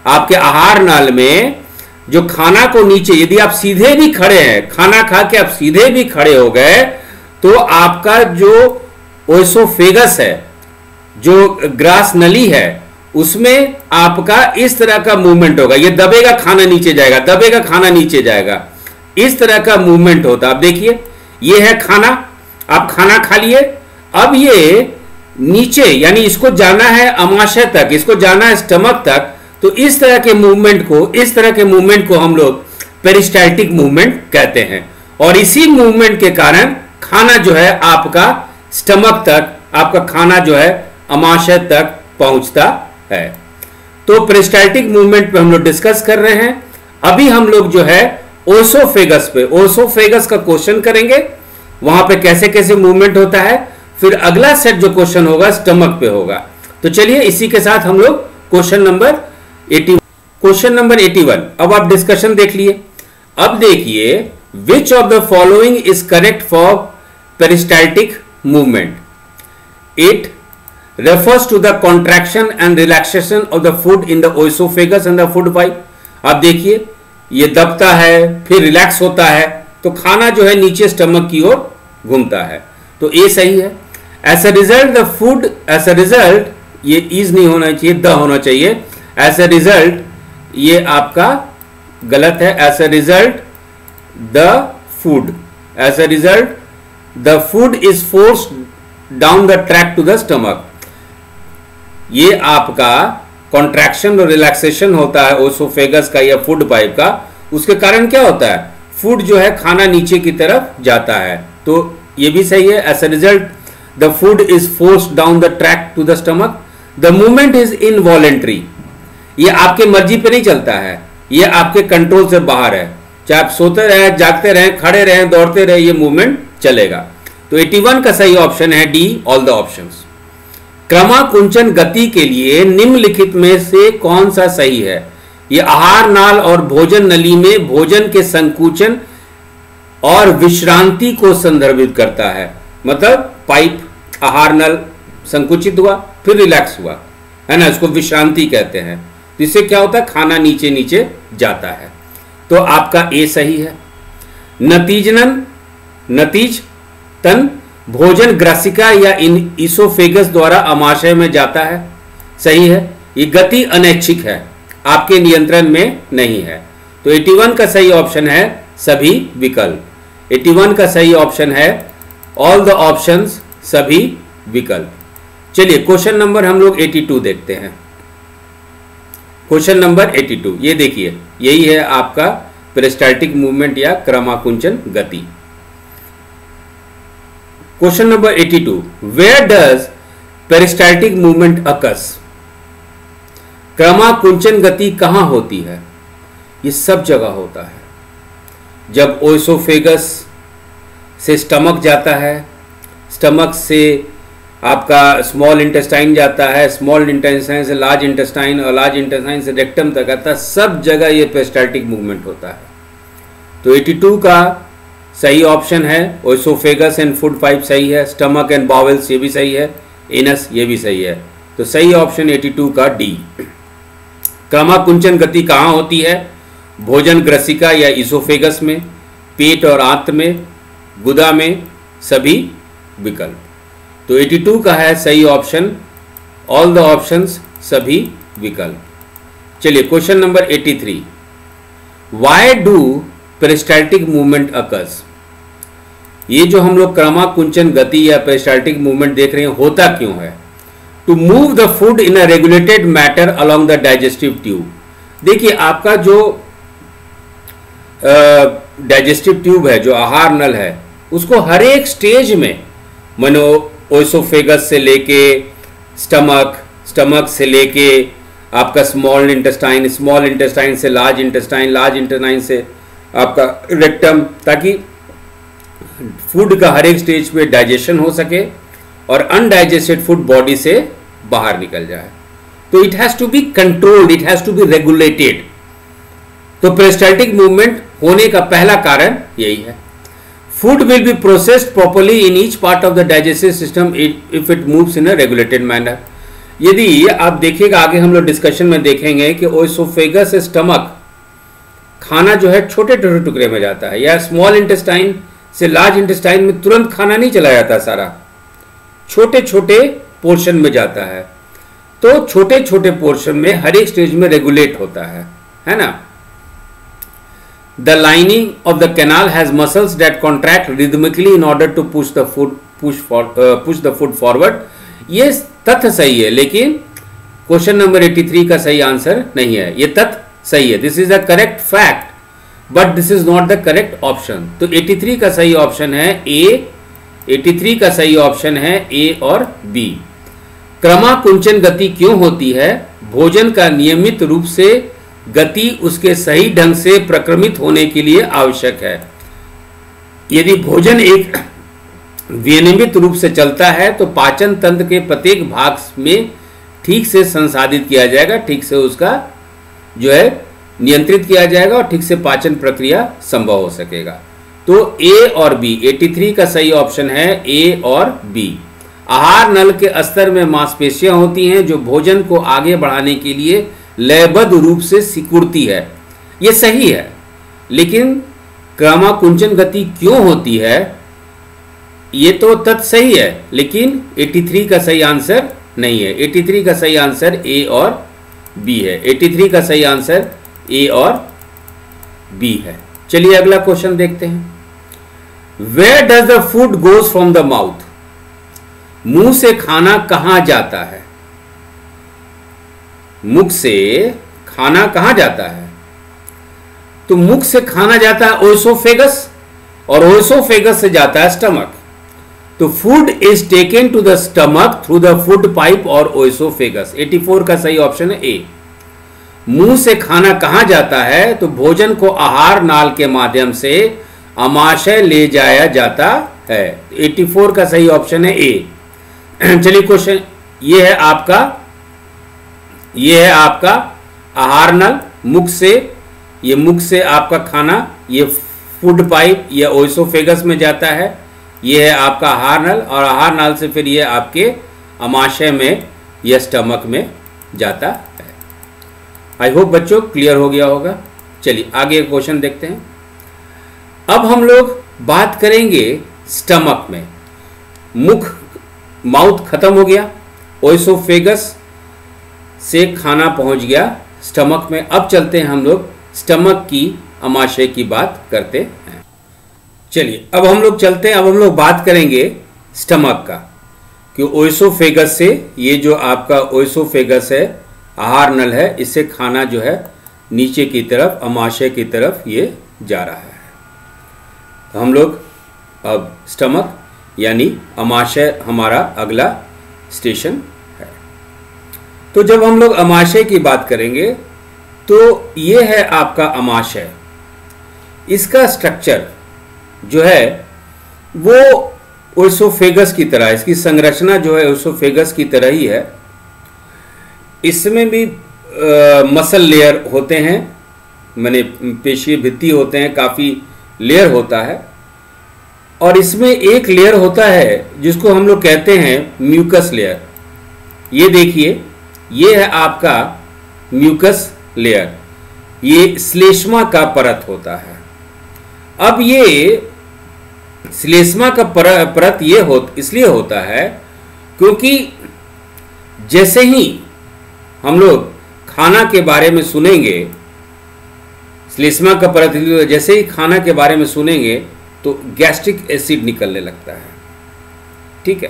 आपके आहार नाल में जो खाना को नीचे, यदि आप सीधे भी खड़े हैं, खाना खा के आप सीधे भी खड़े हो गए, तो आपका जो ओएसोफेगस है, जो ग्रास नली है, उसमें आपका इस तरह का मूवमेंट होगा। ये दबेगा, खाना नीचे जाएगा, दबेगा, खाना नीचे जाएगा, इस तरह का मूवमेंट होता है। आप देखिए, ये है खाना, आप खाना खा लिए, अब ये नीचे, यानी इसको जाना है अमाशय तक, इसको जाना है स्टमक तक, तो इस तरह के मूवमेंट को इस तरह के मूवमेंट को हम लोग पेरिस्टाल्टिक मूवमेंट कहते हैं। और इसी मूवमेंट के कारण खाना जो है आपका स्टमक तक, आपका खाना जो है अमाशय तक पहुंचता है। तो पेरिस्टाल्टिक मूवमेंट पे हम लोग डिस्कस कर रहे हैं। अभी हम लोग जो है ओएसोफेगस पे, ओएसोफेगस का क्वेश्चन करेंगे, वहां पे कैसे कैसे मूवमेंट होता है। फिर अगला सेट जो क्वेश्चन होगा स्टमक पे होगा। तो चलिए इसी के साथ हम लोग क्वेश्चन नंबर अस्सी, क्वेश्चन नंबर इक्यासी, अब आप डिस्कशन देख लिए। अब देखिए, which of the following is correct for peristaltic movement? It refers to the contraction and relaxation of the food in the oesophagus and the food pipe। आप देखिए, ये दबता है, फिर रिलैक्स होता है, तो खाना जो है नीचे स्टमक की ओर घूमता है, तो ये सही है। As a result the food, as a result, ये इज नहीं होना चाहिए, द होना चाहिए। एज अ रिजल्ट, ये आपका गलत है। As a result the food, as a result the food is forced down the track to the stomach. ये आपका कॉन्ट्रैक्शन और रिलैक्सेशन होता है ओएसोफेगस का या फूड पाइप का, उसके कारण क्या होता है, फूड जो है खाना नीचे की तरफ जाता है, तो ये भी सही है। As a result the food is forced down the track to the stomach. The movement is involuntary, ये आपके मर्जी पे नहीं चलता है, ये आपके कंट्रोल से बाहर है। चाहे आप सोते रहे, जागते रहे, खड़े रहे, दौड़ते रहे, ये मूवमेंट चलेगा। तो इक्यासी का सही ऑप्शन है डी, ऑल द ऑप्शंस। क्रमाकुंचन गति के लिए निम्नलिखित में से कौन सा सही है? ये आहार नाल और भोजन नली में भोजन के संकुचन और विश्रांति को संदर्भित करता है। मतलब पाइप, आहार नल संकुचित हुआ, फिर रिलैक्स हुआ, है ना, इसको विश्रांति कहते हैं। इससे क्या होता है, खाना नीचे नीचे जाता है। तो आपका ए सही है। नतीजनन, नतीज तन भोजन ग्रासिका या इन इसोफेगस द्वारा अमाशय में जाता है, सही है। ये गति अनैच्छिक है, आपके नियंत्रण में नहीं है। तो इक्यासी का सही ऑप्शन है सभी विकल्प। इक्यासी का सही ऑप्शन है ऑल द ऑप्शंस, सभी विकल्प। चलिए क्वेश्चन नंबर हम लोग बयासी देखते हैं। क्वेश्चन नंबर बयासी, ये देखिए, यही है आपका पेरिस्टाल्टिक मूवमेंट या क्रमाकुंचन गति। क्वेश्चन नंबर बयासी, where does peristaltic movement occurs? क्रमाकुंचन गति कहां होती है? ये सब जगह होता है। जब ओएसोफेगस से स्टमक जाता है, स्टमक से आपका स्मॉल इंटेस्टाइन जाता है, स्मॉल इंटेस्टाइन से लार्ज इंटेस्टाइन और लार्ज इंटेस्टाइन से रेक्टम तक आता है, सब जगह ये पेरिस्टाल्टिक मूवमेंट होता है। तो बयासी का सही ऑप्शन है ओएसोफेगस एंड फूड पाइप सही है, स्टमक एंड बावेल्स ये भी सही है, एनस ये भी सही है। तो सही ऑप्शन बयासी का डी। क्रमाकुंचन गति कहाँ होती है? भोजन ग्रसिका या इसोफेगस में, पेट और आंत में, गुदा में, सभी विकल्प। तो बयासी का है सही ऑप्शन ऑल द ऑप्शंस, सभी विकल्प। चलिए क्वेश्चन नंबर तिरासी, why do peristaltic movement occurs? ये जो हम लोग क्रमाकुंचन गति या पेरिस्टाल्टिक मूवमेंट देख रहे हैं, होता क्यों है? To move the food in a regulated matter along the digestive tube. देखिए, आपका जो डाइजेस्टिव ट्यूब है, जो आहार नल है, उसको हर एक स्टेज में, मानो ओएसोफेगस से लेके स्टमक, स्टमक से लेके आपका स्मॉल इंटेस्टाइन, स्मॉल इंटेस्टाइन से लार्ज इंटेस्टाइन, लार्ज इंटेस्टाइन से आपका रेक्टम, ताकि फूड का हर एक स्टेज पे डाइजेशन हो सके और अनडाइजेस्टेड फूड बॉडी से बाहर निकल जाए। तो it has to be controlled, it has to be regulated. तो पेरिस्टाल्टिक मूवमेंट होने का पहला कारण यही है। Food will be processed properly in each part of the digestive system if it moves in a regulated manner. यदि आप देखिएगा आगे हम लोग डिस्कशन में देखेंगे कि ओएसोफेगस स्टमक खाना जो है छोटे छोटे टुकड़े में जाता है, या स्मॉल इंटेस्टाइन से लार्ज इंटेस्टाइन में तुरंत खाना नहीं चला जाता, सारा छोटे छोटे पोर्शन में जाता है। तो छोटे छोटे पोर्शन में हर एक स्टेज में रेगुलेट होता है, है ना। The lining of the canal has muscles that contract rhythmically in order to push the food push for push the food forward. ये तथ्य सही है, लेकिन क्वेश्चन नंबर तिरासी का सही आंसर नहीं है। ये तथ्य सही है, this is the correct fact but this is not the correct option. तो तिरासी का सही ऑप्शन है ए, तिरासी का सही ऑप्शन है ए और बी। क्रमाकुंचन गति क्यों होती है? भोजन का नियमित रूप से गति उसके सही ढंग से प्रक्रमित होने के लिए आवश्यक है। यदि भोजन एक विनियमित रूप से चलता है तो पाचन तंत्र के प्रत्येक भाग में ठीक से संसाधित किया जाएगा, ठीक से उसका जो है नियंत्रित किया जाएगा और ठीक से पाचन प्रक्रिया संभव हो सकेगा। तो ए और बी, तिरासी का सही ऑप्शन है ए और बी। आहार नल के स्तर में मांसपेशियां होती हैं जो भोजन को आगे बढ़ाने के लिए लयबद्ध रूप से सिकुड़ती है। यह सही है, लेकिन क्रमाकुंचन गति क्यों होती है? ये तो तथ्य सही है, लेकिन तिरासी का सही आंसर नहीं है। तिरासी का सही आंसर ए और बी है। तिरासी का सही आंसर ए और बी है। चलिए अगला क्वेश्चन देखते हैं। Where does the food goes from the mouth? मुंह से खाना कहां जाता है? मुख से खाना कहां जाता है? तो मुख से खाना जाता है ओएसोफेगस, और ओएसोफेगस से जाता है स्टमक। तो food is taken to the stomach through the food pipe और ओएसोफेगस। चौरासी का सही ऑप्शन है ए। मुंह से खाना कहां जाता है? तो भोजन को आहार नाल के माध्यम से अमाशय ले जाया जाता है। चौरासी का सही ऑप्शन है ए। चलिए क्वेश्चन ये है आपका, ये है आपका आहार नल। मुख से, ये मुख से आपका खाना ये फूड पाइप या ओएसोफेगस में जाता है। ये है आपका आहार नल, और आहार नल से फिर ये आपके अमाशय में या स्टमक में जाता है। आई होप बच्चों क्लियर हो गया होगा। चलिए आगे क्वेश्चन देखते हैं। अब हम लोग बात करेंगे स्टमक में। मुख, माउथ खत्म हो गया, ओएसोफेगस से खाना पहुंच गया स्टमक में। अब चलते हैं हम लोग स्टमक की अमाशय की बात करते हैं। चलिए अब हम लोग चलते हैं, अब हम लोग बात करेंगे स्टमक का, कि ओएसोफेगस से, ये जो आपका ओएसोफेगस है, आहार नल है, इससे खाना जो है नीचे की तरफ अमाशय की तरफ ये जा रहा है। तो हम लोग अब स्टमक यानी अमाशय हमारा अगला स्टेशन है। तो जब हम लोग अमाशय की बात करेंगे तो ये है आपका अमाशय। इसका स्ट्रक्चर जो है वो ओएसोफेगस की तरह, इसकी संरचना जो है ओएसोफेगस की तरह ही है। इसमें भी आ, मसल लेयर होते हैं, माने पेशीय भित्ति होते हैं, काफ़ी लेयर होता है। और इसमें एक लेयर होता है जिसको हम लोग कहते हैं म्यूकस लेयर। ये देखिए, ये है आपका म्यूकस लेयर, ये श्लेष्मा का परत होता है। अब ये श्लेष्मा का परत ये हो इसलिए होता है क्योंकि जैसे ही हम लोग खाना के बारे में सुनेंगे, श्लेष्मा का परत जैसे ही खाना के बारे में सुनेंगे तो गैस्ट्रिक एसिड निकलने लगता है। ठीक है,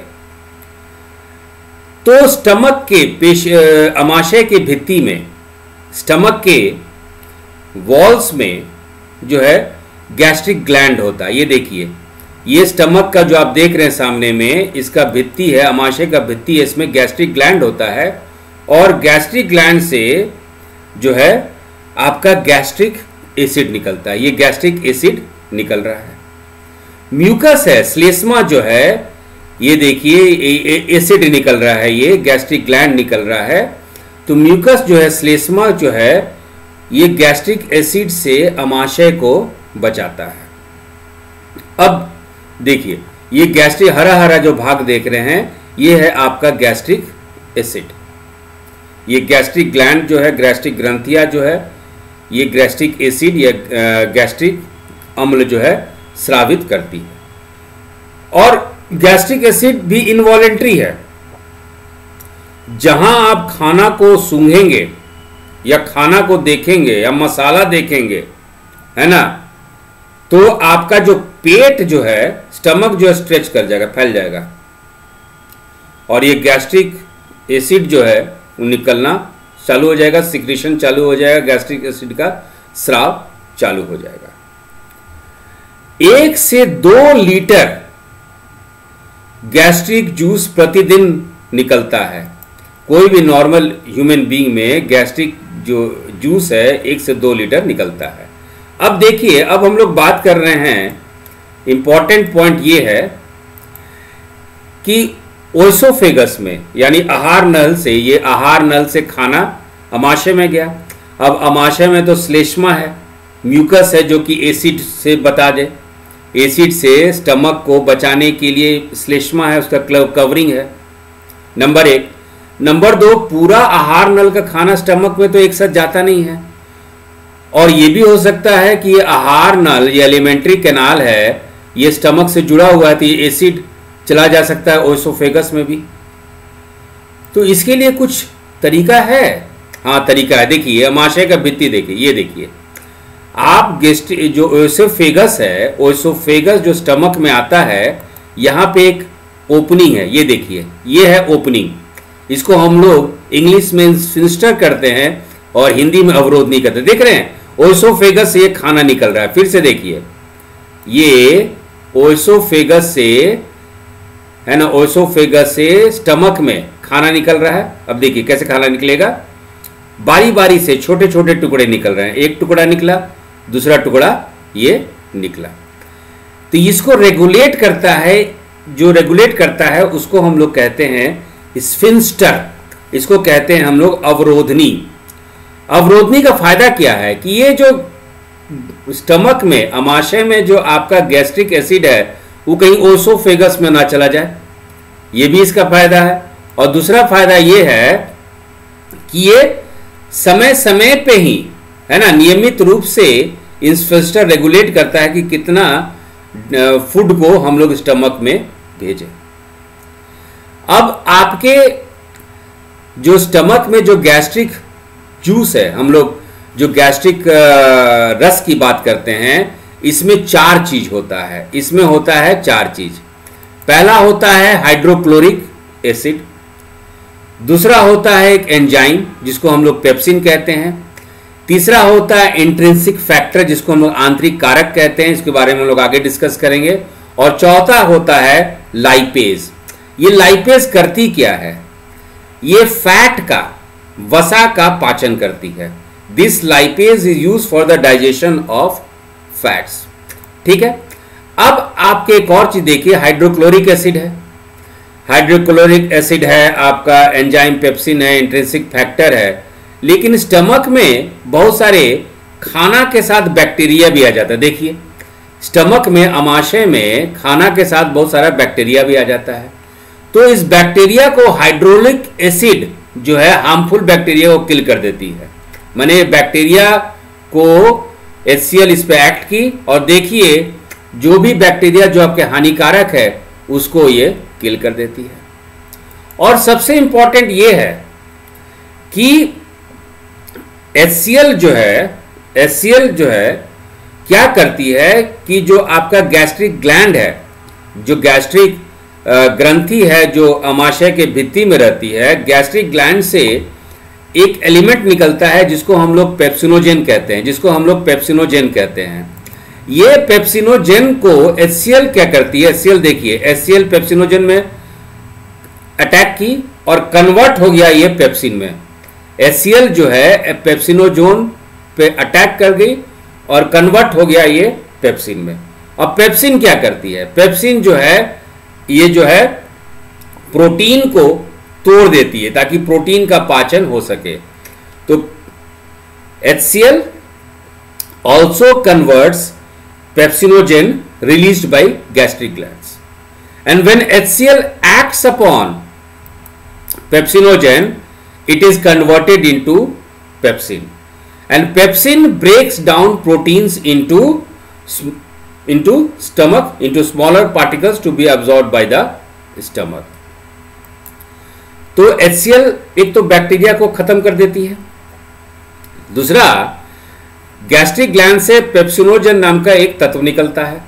तो स्टमक के पेश अमाशय के भित्ति में, स्टमक के वॉल्स में जो है गैस्ट्रिक ग्लैंड होता है। ये देखिए, ये स्टमक का जो आप देख रहे हैं सामने में, इसका भित्ति है, अमाशय का भित्ति है, इसमें गैस्ट्रिक ग्लैंड होता है। और गैस्ट्रिक ग्लैंड से जो है आपका गैस्ट्रिक एसिड निकलता है। ये गैस्ट्रिक एसिड निकल रहा है। म्यूकस है, श्लेष्मा जो है, ये देखिए एसिड निकल रहा है, ये गैस्ट्रिक ग्लैंड निकल रहा है। तो म्यूकस जो है, श्लेष्मा जो है, ये गैस्ट्रिक एसिड से अमाशय को बचाता है। अब देखिए, ये गैस्ट्रिक हरा हरा जो भाग देख रहे हैं, ये है आपका गैस्ट्रिक एसिड। ये गैस्ट्रिक ग्लैंड जो है, गैस्ट्रिक ग्रंथियां जो है, ये गैस्ट्रिक एसिड या गैस्ट्रिक अम्ल जो है स्रावित करती है। और गैस्ट्रिक एसिड भी इनवॉलेंट्री है। जहां आप खाना को सूंघेंगे या खाना को देखेंगे या मसाला देखेंगे, है ना, तो आपका जो पेट जो है, स्टमक जो है स्ट्रेच कर जाएगा, फैल जाएगा, और ये गैस्ट्रिक एसिड जो है वो निकलना चालू हो जाएगा, सिक्रीशन चालू हो जाएगा, गैस्ट्रिक एसिड का स्राव चालू हो जाएगा। एक से दो लीटर गैस्ट्रिक जूस प्रतिदिन निकलता है। कोई भी नॉर्मल ह्यूमन बीइंग में गैस्ट्रिक जो जूस है एक से दो लीटर निकलता है। अब देखिए, अब हम लोग बात कर रहे हैं, इंपॉर्टेंट पॉइंट ये है कि ओएसोफेगस में, यानी आहार नल से, ये आहार नल से खाना अमाशय में गया। अब अमाशय में तो श्लेष्मा है, म्यूकस है जो कि एसिड से बता दे, एसिड से स्टमक को बचाने के लिए श्लेष्मा है, उसका कवरिंग है, नंबर एक। नंबर दो, पूरा आहार नल का खाना स्टमक में तो एक साथ जाता नहीं है, और ये भी हो सकता है कि ये आहार नल, ये एलिमेंट्री कैनाल है, ये स्टमक से जुड़ा हुआ है, तो ये एसिड चला जा सकता है ओएसोफेगस में भी। तो इसके लिए कुछ तरीका है, हाँ तरीका है। देखिए अमाशय का भित्ति देखिए, ये देखिए आप गेस्ट्रि जो ओएसोफेगस है, ओएसोफेगस जो स्टमक में आता है, यहाँ पे एक ओपनिंग है, ये देखिए, ये है ओपनिंग। इसको हम लोग इंग्लिश में फिंस्टर करते हैं और हिंदी में अवरोध नहीं करते। देख रहे हैं ओएसोफेगस से ये खाना निकल रहा है, फिर से देखिए, ये ओएसोफेगस से, है ना, ओएसोफेगस से स्टमक में खाना निकल रहा है। अब देखिए कैसे खाना निकलेगा, बारी बारी से छोटे छोटे टुकड़े निकल रहे हैं, एक टुकड़ा निकला, दूसरा टुकड़ा ये निकला। तो इसको रेगुलेट करता है, जो रेगुलेट करता है उसको हम लोग कहते हैं स्फिंक्टर, इसको कहते हैं हम लोग अवरोधनी। अवरोधनी का फायदा क्या है कि ये जो स्टमक में, अमाशय में जो आपका गैस्ट्रिक एसिड है वो कहीं ओएसोफेगस में ना चला जाए, ये भी इसका फायदा है। और दूसरा फायदा ये है कि ये समय समय पे ही, है ना, नियमित रूप से स्फिंक्टर रेगुलेट करता है कि कितना फूड को हम लोग स्टमक में भेजें। अब आपके जो स्टमक में जो गैस्ट्रिक जूस है, हम लोग जो गैस्ट्रिक रस की बात करते हैं, इसमें चार चीज होता है, इसमें होता है चार चीज। पहला होता है हाइड्रोक्लोरिक एसिड, दूसरा होता है एक एंजाइम जिसको हम लोग पेप्सिन कहते हैं, तीसरा होता है इंट्रिंसिक फैक्टर जिसको हम लोग आंतरिक कारक कहते हैं, इसके बारे में हम लोग आगे डिस्कस करेंगे, और चौथा होता है लाइपेज। ये लाइपेज करती क्या है, ये फैट का, वसा का पाचन करती है। This lipase is use for the digestion of fats, ठीक है। अब आपके एक और चीज देखिए, हाइड्रोक्लोरिक एसिड है, हाइड्रोक्लोरिक एसिड है, आपका एंजाइम पेप्सिन है, इंट्रिंसिक फैक्टर है, लेकिन स्टमक में बहुत सारे खाना के साथ बैक्टीरिया भी आ जाता है। देखिए स्टमक में, अमाशय में खाना के साथ बहुत सारा बैक्टीरिया भी आ जाता है। तो इस बैक्टीरिया को हाइड्रोक्लोरिक एसिड जो है हार्मफुल बैक्टीरिया को किल कर देती है। मैंने बैक्टीरिया को एच सी एल इस पे एक्ट की, और देखिए जो भी बैक्टीरिया जो आपके हानिकारक है उसको ये किल कर देती है। और सबसे इंपॉर्टेंट ये है कि एच सी एल जो है, एच सी एल जो है क्या करती है कि जो आपका गैस्ट्रिक ग्लैंड है, जो गैस्ट्रिक ग्रंथि है जो अमाशय के भित्ति में रहती है, गैस्ट्रिक ग्लैंड से एक एलिमेंट निकलता है जिसको हम लोग पेप्सिनोजेन कहते हैं, जिसको हम लोग पेप्सिनोजेन कहते हैं। ये पेप्सिनोजेन को एच सी एल क्या करती है, एच सी एल देखिए, एच सी एल पेप्सिनोजेन में अटैक की और कन्वर्ट हो गया ये पेप्सिन में। एच सी एल जो है पेप्सिनोजोन पे अटैक कर गई और कन्वर्ट हो गया ये पेप्सिन में। अब पेप्सिन क्या करती है, पेप्सिन जो है ये जो है प्रोटीन को तोड़ देती है ताकि प्रोटीन का पाचन हो सके। तो H C L also converts pepsinogen released by gastric glands, and when H C l acts upon pepsinogen, it is converted into pepsin, and pepsin breaks down proteins into into stomach into smaller particles to be absorbed by the stomach. तो H C L एक तो bacteria को खत्म कर देती है, दूसरा gastric gland से पेप्सिनोजन नाम का एक तत्व निकलता है,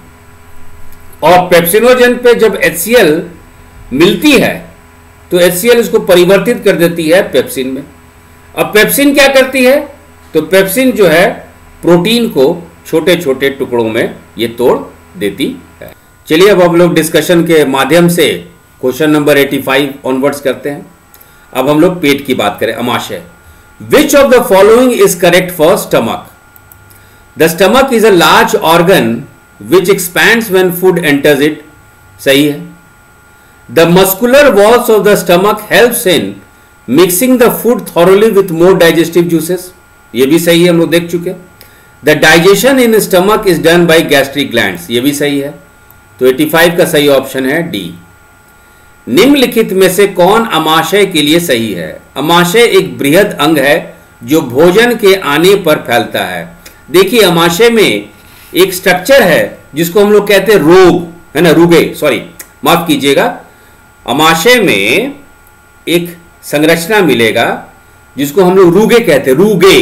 और पेप्सिनोजन पे जब एच सी एल मिलती है तो एच सी एल इसको परिवर्तित कर देती है पेप्सिन में. अब पेप्सिन क्या करती है, तो पेप्सिन जो है प्रोटीन को छोटे छोटे टुकड़ों में ये तोड़ देती है. चलिए अब हम लोग डिस्कशन के माध्यम से क्वेश्चन नंबर पचासी ऑनवर्ड्स करते हैं. अब हम लोग पेट की बात करें. अमाशय. Which of the following is correct for stomach? The stomach is a large organ which expands when food enters it. सही है. The muscular walls of the stomach helps in mixing the food thoroughly with more digestive juices. ये भी सही है, हम लोग देख चुके. The digestion in stomach is done by gastric glands. ये भी सही है. तो पचासी का सही ऑप्शन है डी. निम्नलिखित में से कौन अमाशय के लिए सही है? अमाशय एक बृहद अंग है जो भोजन के आने पर फैलता है. देखिए अमाशय में एक स्ट्रक्चर है जिसको हम लोग कहते हैं रोग, है ना, रुगे, सॉरी माफ कीजिएगा. अमाशय में एक संरचना मिलेगा जिसको हम लोग रुगे कहते हैं, रुगे.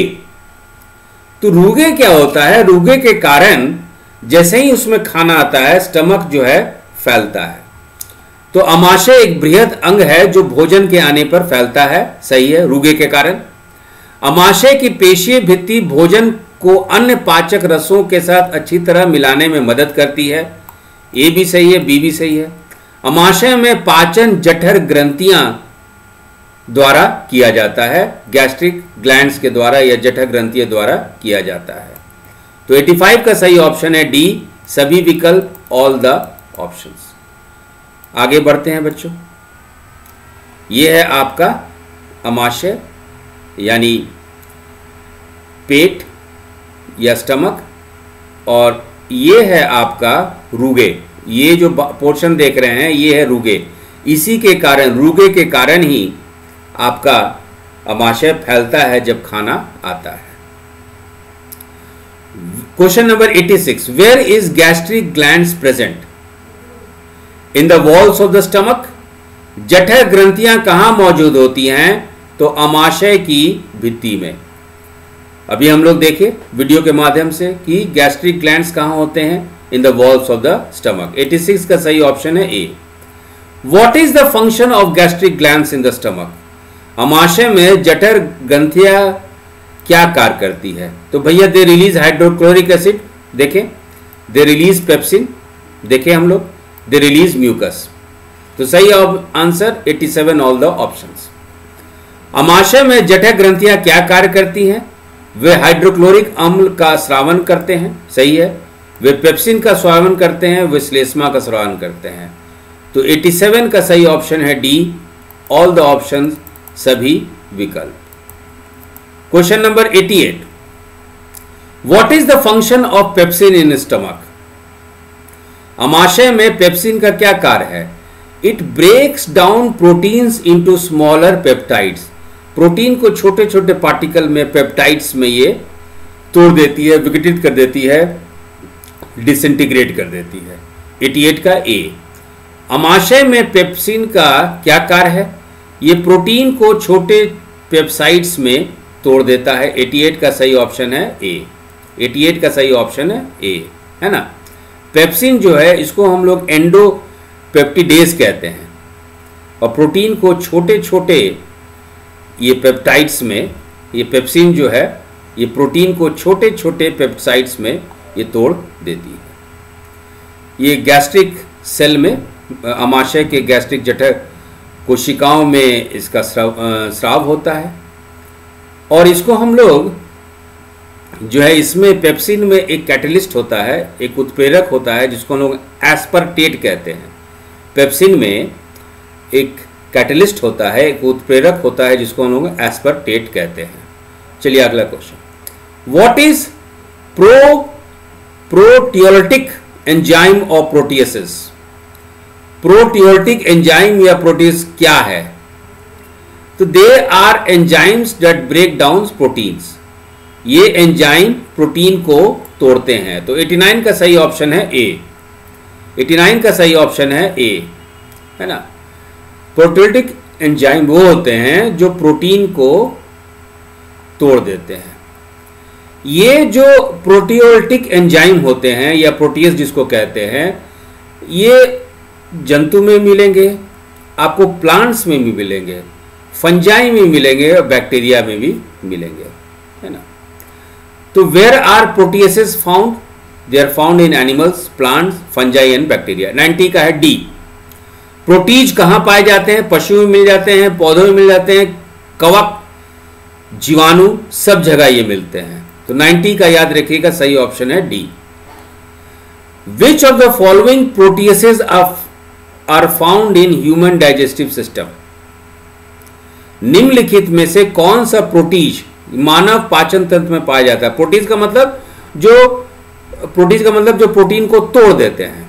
तो रुगे क्या होता है? रुगे के कारण जैसे ही उसमें खाना आता है स्टमक जो है फैलता है. तो अमाशय एक बृहद अंग है जो भोजन के आने पर फैलता है. सही है, रुगे के कारण. अमाशय की पेशीय भित्ति भोजन को अन्य पाचक रसों के साथ अच्छी तरह मिलाने में मदद करती है. ए भी सही है, बी भी सही है. अमाशय में पाचन जठर ग्रंथियां द्वारा किया जाता है, गैस्ट्रिक ग्लैंड्स के द्वारा या जठर ग्रंथियों द्वारा किया जाता है. तो पचासी का सही ऑप्शन है डी. सभी विकल्प, ऑल द ऑप्शंस. आगे बढ़ते हैं बच्चों. यह है आपका अमाशय यानी पेट या स्टमक, और ये है आपका रुगे. ये जो पोर्शन देख रहे हैं ये है रुगे. इसी के कारण, रुगे के कारण ही आपका अमाशय फैलता है जब खाना आता है. क्वेश्चन नंबर छियासी. Where is gastric glands present? In the walls of the stomach. जठर ग्रंथियां कहां मौजूद होती हैं? तो अमाशय की भित्ति में. अभी हम लोग देखें वीडियो के माध्यम से कि गैस्ट्रिक ग्लैंड्स कहां होते हैं. In the walls of the stomach. छियासी का सही ऑप्शन है A. What is the function of gastric glands in the stomach? अमाशय में जठर ग्रंथियां क्या कार्य करती है? तो भैया दे रिलीज हाइड्रोक्लोरिक एसिड, देखें, दे रिलीज पेप्सिन, देखें हम लोग, दे रिलीज म्यूकस. तो सही आंसर सत्तासी, ऑल द ऑप्शंस. अमाशय में जठर ग्रंथियां क्या कार्य करती हैं? वे हाइड्रोक्लोरिक अम्ल का स्रावन करते हैं. सही है. वे पेप्सिन का स्रावन करते हैं, वे श्लेष्मा का स्रावन करते हैं. तो सत्तासी का सही ऑप्शन है डी. ऑल द ऑप्शंस, सभी विकल्प. क्वेश्चन नंबर अठासी. What is the function of pepsin in stomach? अमाशय में पेप्सिन का क्या कार्य है? It breaks down proteins into smaller peptides. Protein को छोटे छोटे पार्टिकल में, पेप्टाइड्स में ये तोड़ देती है, विघटित कर देती है, डिसइंटीग्रेट कर देती है. अठासी का ए. अमाशय में पेप्सिन का क्या कार्य है? ये प्रोटीन को छोटे पेप्साइड्स में तोड़ देता है. अठासी का सही ऑप्शन है ए. अठासी का सही ऑप्शन है ए, है ना. पेप्सिन जो है इसको हम लोग एंडोपेप्टिडेज कहते हैं, और प्रोटीन को छोटे छोटे ये पेप्टाइड्स में, ये पेप्सिन जो है ये प्रोटीन को छोटे छोटे पेप्टाइड्स में ये तोड़ देती है. ये गैस्ट्रिक सेल में, अमाशय के गैस्ट्रिक जठर कोशिकाओं में इसका स्राव स्राव होता है, और इसको हम लोग जो है, इसमें पेप्सिन में एक कैटलिस्ट होता है, एक उत्प्रेरक होता है जिसको हम लोग एस्परटेट कहते हैं. पेप्सिन में एक कैटलिस्ट होता है, एक उत्प्रेरक होता है जिसको हम लोग एस्परटेट कहते हैं. चलिए अगला question. What is pro proteolytic enzyme of proteases? Proteolytic enzyme या प्रोटीज क्या है? तो they are enzymes that break down proteins, ये एंजाइम प्रोटीन को तोड़ते हैं। तो नवासी का सही ऑप्शन है ए, नवासी का सही ऑप्शन है ए, है ना। प्रोटियोलिटिक एंजाइम वो होते हैं जो प्रोटीन को तोड़ देते हैं। ये जो प्रोटियोलिटिक एंजाइम होते हैं या प्रोटीज जिसको कहते हैं, ये जंतु में मिलेंगे, आपको प्लांट्स में भी मिलेंगे, फंजाई में मिलेंगे और बैक्टीरिया में भी मिलेंगे, है ना। तो where are proteases found? They are found in animals, plants, fungi and bacteria. नब्बे का है डी। प्रोटीज कहां पाए जाते हैं? पशु में मिल जाते हैं, पौधों में मिल जाते हैं, कवक, जीवाणु, सब जगह ये मिलते हैं। तो नब्बे का याद रखिएगा सही ऑप्शन है D. Which of the following proteases are found in human digestive system? निम्नलिखित में से कौन सा प्रोटीज मानव पाचन तंत्र में पाया जाता है? प्रोटीज का मतलब जो प्रोटीज का मतलब जो प्रोटीन को तोड़ देते हैं।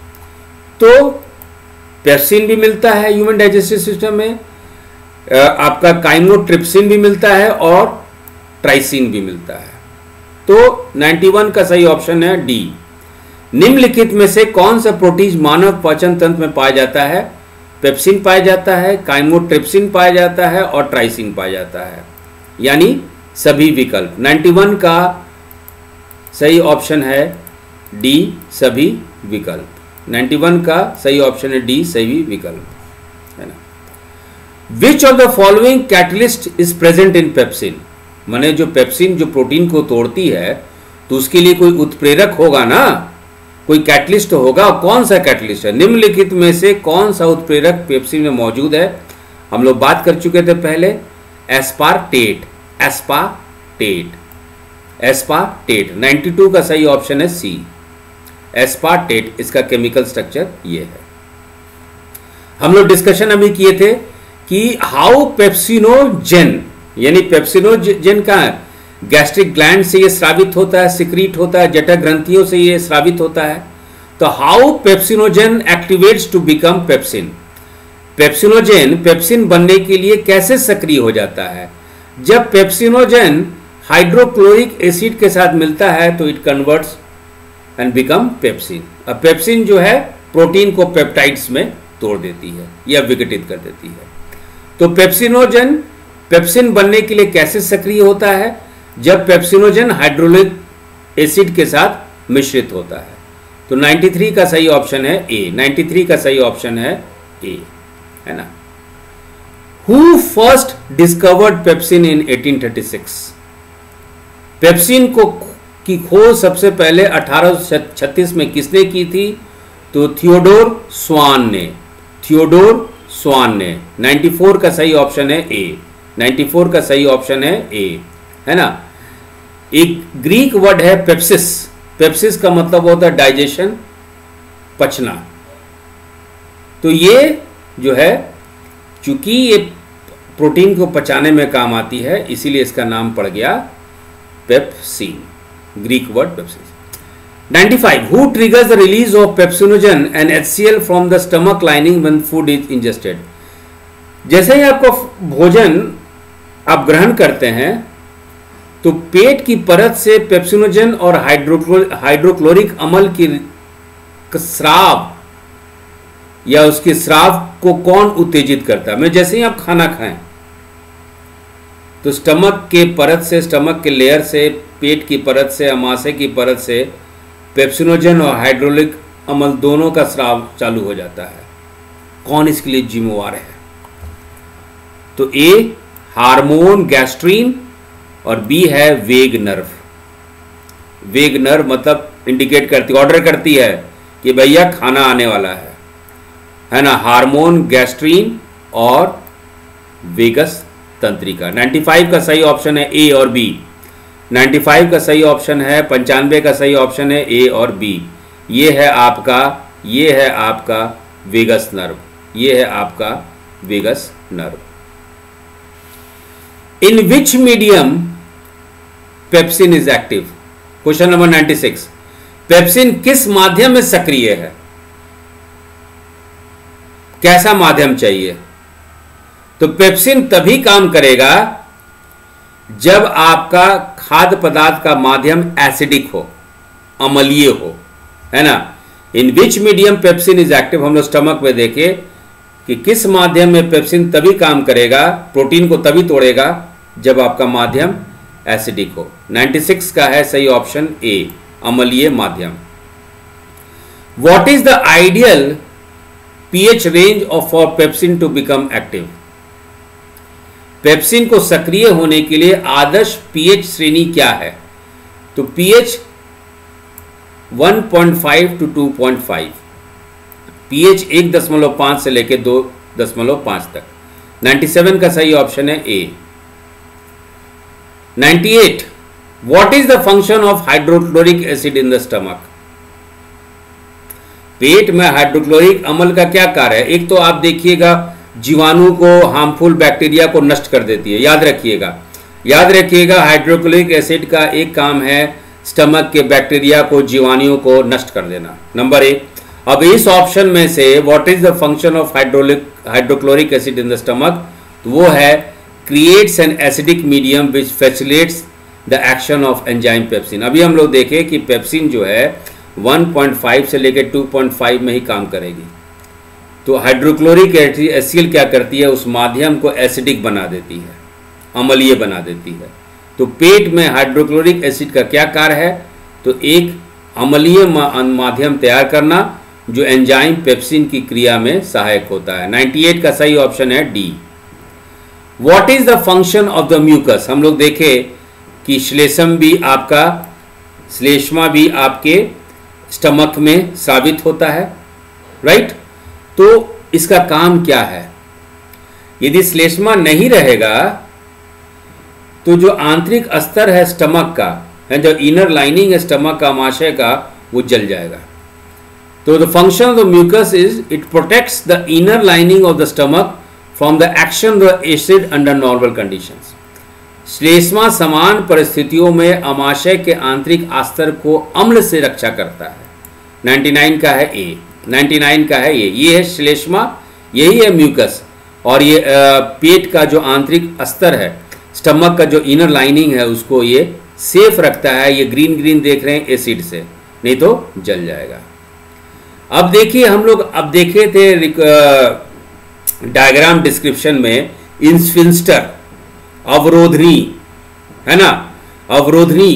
तो पेप्सिन भी मिलता है ह्यूमन डाइजेस्टिव सिस्टम में, आपका काइमोट्रिप्सिन भी मिलता है और ट्राइसिन भी मिलता है। तो इक्यानवे का सही ऑप्शन है डी। निम्नलिखित में से कौन सा प्रोटीन मानव पाचन तंत्र में पाया जाता है? पेप्सिन पाया जाता है, काइमोट्रिप्सिन पाया जाता है और ट्राइसिन पाया जाता है, यानी सभी विकल्प। इक्यानवे का सही ऑप्शन है डी, सभी विकल्प। इक्यानवे का सही ऑप्शन है डी, सभी विकल्प, है ना। Which of the following catalyst is present in pepsin? माने जो पेप्सिन जो प्रोटीन को तोड़ती है तो उसके लिए कोई उत्प्रेरक होगा ना, कोई कैटलिस्ट होगा। कौन सा कैटलिस्ट है? निम्नलिखित में से कौन सा उत्प्रेरक पेप्सिन में मौजूद है? हम लोग बात कर चुके थे पहले, एस्पार्टेट, एस्पार्टेट, एस्पार्टेट। बानवे का सही ऑप्शन है सी, एस्पार्टेट। इसका केमिकल स्ट्रक्चर ये है। हम लोग डिस्कशन अभी किए थे कि हाउ पेप्सिनोजेन, यानी पेप्सिनोजेन का गैस्ट्रिक ग्लैंड से ये स्रावित होता है, सिक्रीट होता है, जठर ग्रंथियों से ये स्रावित होता है। तो how pepsinogen activates to become pepsin? Pepsinogen pepsin बनने के लिए कैसे सक्रिय हो जाता है? जब पेप्सिनोजेन हाइड्रोक्लोरिक एसिड के साथ मिलता है तो it converts and become pepsin. अब पेप्सिन जो है प्रोटीन को पेप्टाइड्स में तोड़ देती है या विघटित कर देती है। तो पेप्सिनोजेन पेप्सिन बनने के लिए कैसे सक्रिय होता है? जब पेप्सिनोजेन हाइड्रोक्लोरिक एसिड के साथ मिश्रित होता है। तो तिरानवे का सही ऑप्शन है ए, तिरानवे का सही ऑप्शन है ए, है ना। Who first discovered pepsin in अठारह सौ छत्तीस? पेप्सिन को की खोज सबसे पहले अठारह सौ छत्तीस में किसने की थी? तो थियोडोर स्वान ने, थियोडोर स्वान ने। चौरानवे का सही ऑप्शन है ए, चौरानवे का सही ऑप्शन है ए, है ना। एक ग्रीक वर्ड है पेप्सिस, पेप्सिस का मतलब होता है डाइजेशन, पचना। तो ये जो है चूंकि ये प्रोटीन को पचाने में काम आती है इसीलिए इसका नाम पड़ गया pepsin, Greek word pepsis. ninety-five. Who triggers the release of pepsinogen and H C l from the stomach lining when food is ingested? जैसे ही आपको भोजन आप ग्रहण करते हैं तो पेट की परत से पेप्सिनोजन और हाइड्रोक्लोरिक अम्ल की स्राव या उसके स्राव को कौन उत्तेजित करता है? मैं जैसे ही आप खाना खाएं तो स्टमक के परत से, स्टमक के लेयर से, पेट की परत से, अमाशय की परत से पेप्सिनोजन और हाइड्रोलिक अम्ल दोनों का स्राव चालू हो जाता है। कौन इसके लिए जिम्मेवार है? तो ए हार्मोन गैस्ट्रीन और बी है वेग नर्व। वेग नर्व मतलब इंडिकेट करती, ऑर्डर करती है कि भैया खाना आने वाला है, है ना। हार्मोन गैस्ट्रीन और वेगस तंत्रिका। पचानवे का सही ऑप्शन है ए और बी, पचानवे का सही ऑप्शन है, पंचानवे का सही ऑप्शन है ए और बी। ये है आपका, ये है आपका वेगस नर्व, ये है आपका vagus nerve. In which medium pepsin is active? Question number छियानवे। पेप्सिन किस माध्यम में सक्रिय है? कैसा माध्यम चाहिए? तो पेप्सिन तभी काम करेगा जब आपका खाद्य पदार्थ का माध्यम एसिडिक हो, अम्लीय हो, है ना। In which medium pepsin is active, हम लोग स्टमक में देखे कि किस माध्यम में पेप्सिन तभी काम करेगा, प्रोटीन को तभी तोड़ेगा जब आपका माध्यम एसिडिक हो। छियानवे का है सही ऑप्शन ए, अम्लीय माध्यम। What is the ideal pH range of for pepsin to become active? Pepsin को सक्रिय होने के लिए आदर्श पीएच श्रेणी क्या है? तो pH one point five to two point five, pH एक दशमलव पांच से लेकर दो दशमलव पांच तक। सत्तानवे का सही ऑप्शन है ए। अट्ठानवे, what is the function of hydrochloric acid in the stomach? पेट में हाइड्रोक्लोरिक अम्ल का क्या कार्य है? एक तो आप देखिएगा जीवाणु को, हार्मफुल बैक्टीरिया को नष्ट कर देती है, याद रखिएगा। याद रखिएगा हाइड्रोक्लोरिक एसिड का एक काम है स्टमक के बैक्टीरिया को, जीवाणुओं को नष्ट कर देना, नंबर एक। अब इस ऑप्शन में से what is the function of hydraulic hydrochloric acid in the stomach, तो वो है creates an acidic medium which facilitates the action of enzyme pepsin. अभी हम लोग देखें कि पेप्सिन जो है वन पॉइंट फाइव से लेकर टू पॉइंट फाइव में ही काम करेगी। तो हाइड्रोक्लोरिक एसिड क्या करती है, उस माध्यम को एसिडिक बना देती है, अम्लीय बना देती है। तो पेट में हाइड्रोक्लोरिक एसिड का क्या कार्य है? तो एक अम्लीय माध्यम तैयार करना जो एंजाइम पेप्सिन की क्रिया में सहायक होता है। अट्ठानवे का सही ऑप्शन है D. What is the function of the mucus? हम लोग देखें कि श्लेष्म भी आपका श्लेष्मा भी आपके स्टमक में साबित होता है, राइट। तो इसका काम क्या है? यदि श्लेष्मा नहीं रहेगा तो जो आंतरिक अस्तर है स्टमक का, है जो इनर लाइनिंग है स्टमक का, आमाशय का, वो जल जाएगा। तो the function of the mucus is it protects the inner lining of the stomach from the action of acid under normal conditions. श्लेष्मा समान परिस्थितियों में आमाशय के आंतरिक अस्तर को अम्ल से रक्षा करता है। निन्यानवे का है ए, निन्यानवे का है ये ये है श्लेष्मा, यही है म्यूकस। और ये आ, पेट का जो आंतरिक अस्तर है, स्टमक का जो इनर लाइनिंग है, उसको ये सेफ रखता है। ये ग्रीन ग्रीन देख रहे हैं एसिड से, नहीं तो जल जाएगा। अब देखिए हम लोग अब देखे थे डायग्राम डिस्क्रिप्शन में इंस्फिंस्टर, अवरोधनी, है ना, अवरोधनी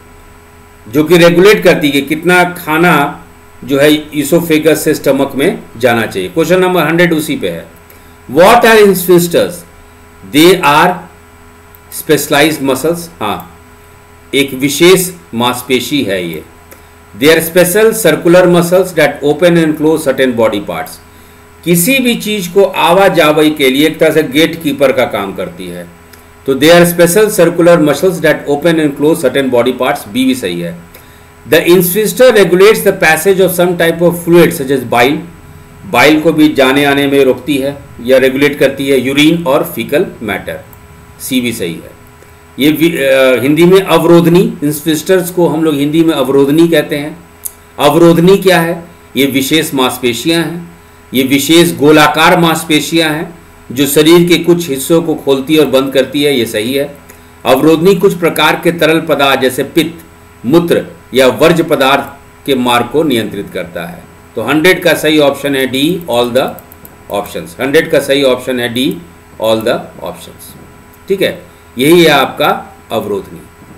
जो कि रेगुलेट करती है कितना खाना जो है इसोफेगस से स्टमक में जाना चाहिए। क्वेश्चन नंबर हंड्रेड उसी पे है। What are sphincters? They are specialised muscles. हाँ, एक विशेष मांसपेशी है ये। They are special circular muscles that open and close certain body parts. किसी भी चीज को आवाजाही के लिए एक तरह से गेट कीपर का काम करती है। तो they are special circular muscles that open and close certain body parts, B भी सही है। The sphincter regulates the passage of some type of fluid such as bile. Bile को भी जाने आने में रोकती है या रेगुलेट करती है। यूरिन और फीकल मैटर, सी भी सही है। ये आ, हिंदी में अवरोधनी, इंस्फिंस्टर्स को हम लोग हिंदी में अवरोधनी कहते हैं। अवरोधनी क्या है? ये विशेष मांसपेशियां हैं, ये विशेष गोलाकार मांसपेशियां हैं जो शरीर के कुछ हिस्सों को खोलती और बंद करती है, ये सही है। अवरोधनी कुछ प्रकार के तरल पदार्थ जैसे पित्त, मूत्र या वर्ज्य पदार्थ के मार्ग को नियंत्रित करता है। तो हंड्रेड का सही ऑप्शन है D, all the options. Hundred का सही ऑप्शन है डी, ऑल द ऑप्शंस। ठीक है, यही है आपका अवरोधनी।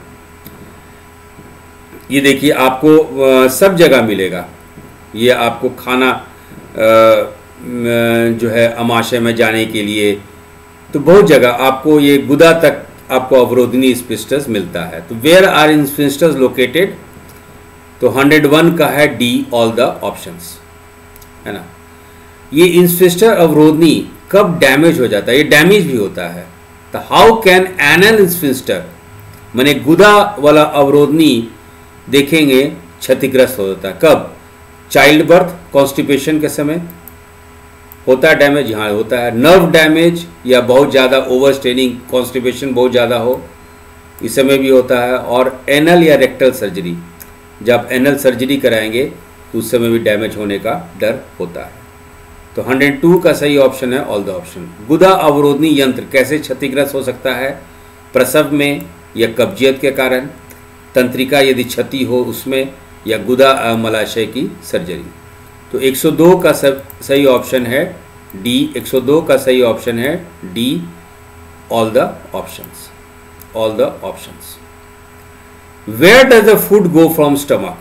ये देखिए आपको आ, सब जगह मिलेगा। ये आपको खाना आ, जो है अमाशय में जाने के लिए, तो बहुत जगह आपको ये गुदा तक आपको अवरोधनी स्फिंस्टर्स मिलता है। तो वेयर आर स्फिंस्टर्स लोकेटेड? तो हंड्रेड वन का है डी, ऑल द ऑप्शंस, है ना। ये स्फिंस्टर अवरोधनी कब डैमेज हो जाता है? ये डैमेज भी होता है। तो हाउ कैन एनल स्फिंस्टर, माने गुदा वाला अवरोधनी देखेंगे क्षतिग्रस्त हो जाता है। कब? चाइल्ड बर्थ, कॉन्स्टिपेशन के समय होता है डैमेज, यहाँ होता है। नर्व डैमेज या बहुत ज़्यादा ओवर स्ट्रेनिंग, कॉन्स्टिपेशन बहुत ज़्यादा हो, इस समय भी होता है। और एनल या रेक्टल सर्जरी, जब एनल सर्जरी कराएंगे तो उस समय भी डैमेज होने का डर होता है। तो एक सौ दो का सही ऑप्शन है ऑल द ऑप्शन। गुदा अवरोधनी यंत्र कैसे क्षतिग्रस्त हो सकता है? प्रसव में या कब्जियत के कारण, तंत्रिका यदि क्षति हो उसमें, या गुदा अमलाशय की सर्जरी। तो एक सौ दो का सही ऑप्शन है डी। एक सौ दो का सही ऑप्शन है D, all the options, all the options. Where does the food go from stomach?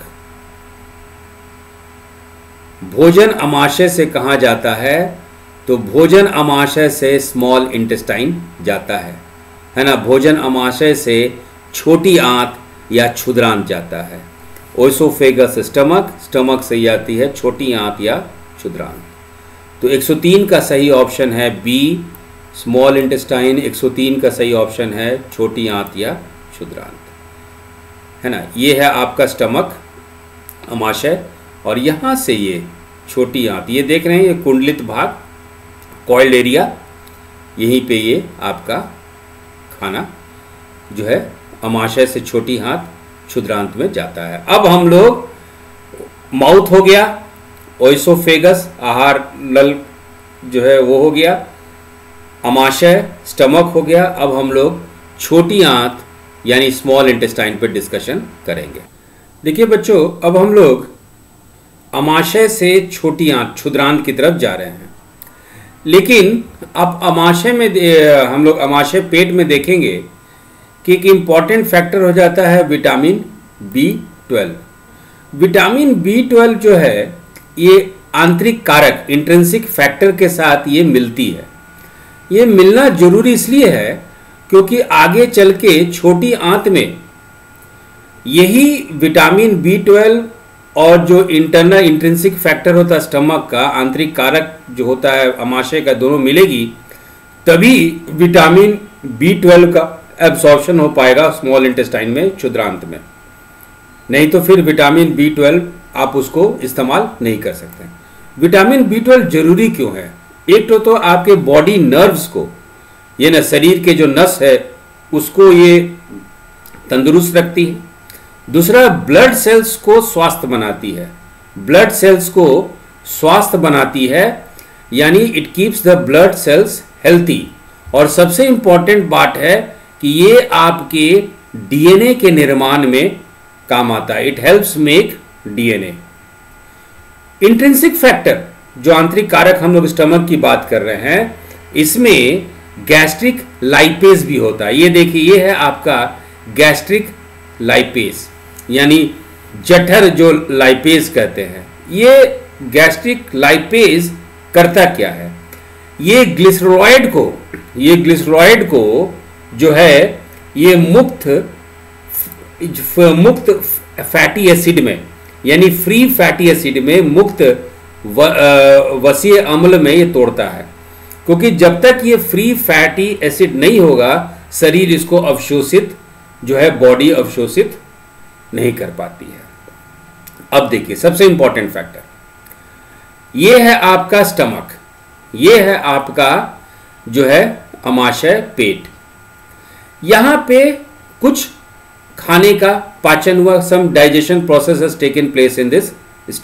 भोजन अमाशय से कहाँ जाता है? तो भोजन अमाशय से स्मॉल इंटेस्टाइन जाता है, है ना। भोजन अमाशय से छोटी आंत या क्षुद्रांत जाता है। ओएसोफेगस स्टमक, स्टमक से आती है छोटी आंत या क्षुद्रांत। तो एक सौ तीन का सही ऑप्शन है बी, स्मॉल इंटेस्टाइन। एक सौ तीन का सही ऑप्शन है छोटी आंत या क्षुद्रांत, है ना। ये है आपका स्टमक अमाशय, और यहाँ से ये छोटी आंत, ये देख रहे हैं ये कुंडलित भाग, कॉइल्ड एरिया, यहीं पे ये आपका खाना जो है अमाशय से छोटी आंत क्षुद्रांत में जाता है। अब हम लोग, माउथ हो गया, ओएसोफेगस आहार नल जो है वो हो गया, अमाशय स्टमक हो गया। अब हम लोग छोटी आंत यानी स्मॉल इंटेस्टाइन पर डिस्कशन करेंगे। देखिए बच्चों, अब हम लोग अमाशय से छोटी आंत क्षुद्रांत की तरफ जा रहे हैं, लेकिन अब अमाशय में हम लोग अमाशय पेट में देखेंगे कि एक इम्पॉर्टेंट फैक्टर हो जाता है vitamin B twelve. Vitamin B twelve जो है ये आंतरिक कारक इंट्रिंसिक फैक्टर के साथ ये मिलती है। ये मिलना जरूरी इसलिए है क्योंकि आगे चल के छोटी आंत में यही विटामिन बी ट्वेल्व और जो इंटरनल इंट्रिंसिक फैक्टर होता है स्टमक का, आंतरिक कारक जो होता है अमाशय का, दोनों मिलेगी तभी विटामिन बी ट्वेल्व का एब्सॉर्प्शन हो पाएगा स्मॉल इंटेस्टाइन में, क्षुद्रांत में। नहीं तो फिर विटामिन बी ट्वेल्व आप उसको इस्तेमाल नहीं कर सकते। विटामिन बी ट्वेल्व जरूरी क्यों है? एक तो, तो आपके बॉडी नर्व्स को, ये ना शरीर के जो नस है उसको ये तंदुरुस्त रखती है। दूसरा, ब्लड सेल्स को स्वस्थ बनाती है, ब्लड सेल्स को स्वस्थ बनाती है, यानी it keeps the blood cells healthy. और सबसे इंपॉर्टेंट बात है कि ये आपके डीएनए के निर्माण में काम आता है। It helps make DNA. Intrinsic factor जो आंतरिक कारक हम लोग स्टमक की बात कर रहे हैं, इसमें गैस्ट्रिक लाइपेज भी होता है। ये देखिए, ये है आपका गैस्ट्रिक लाइपेज, यानी जठर जो लाइपेज कहते हैं। ये गैस्ट्रिक लाइपेज करता क्या है? ये ग्लिसरॉइड को ये ग्लिसरॉइड को जो है ये मुक्त मुक्त फैटी एसिड में, यानी फ्री फैटी एसिड में, मुक्त व, वसीय अम्ल में ये तोड़ता है। क्योंकि जब तक ये फ्री फैटी एसिड नहीं होगा, शरीर इसको अवशोषित जो है बॉडी अवशोषित नहीं कर पाती है। अब देखिए, सबसे इंपॉर्टेंट फैक्टर ये है आपका स्टमक, ये है आपका जो है अमाशय पेट। यहां पे कुछ खाने का पाचन हुआ, some digestion process has taken place in this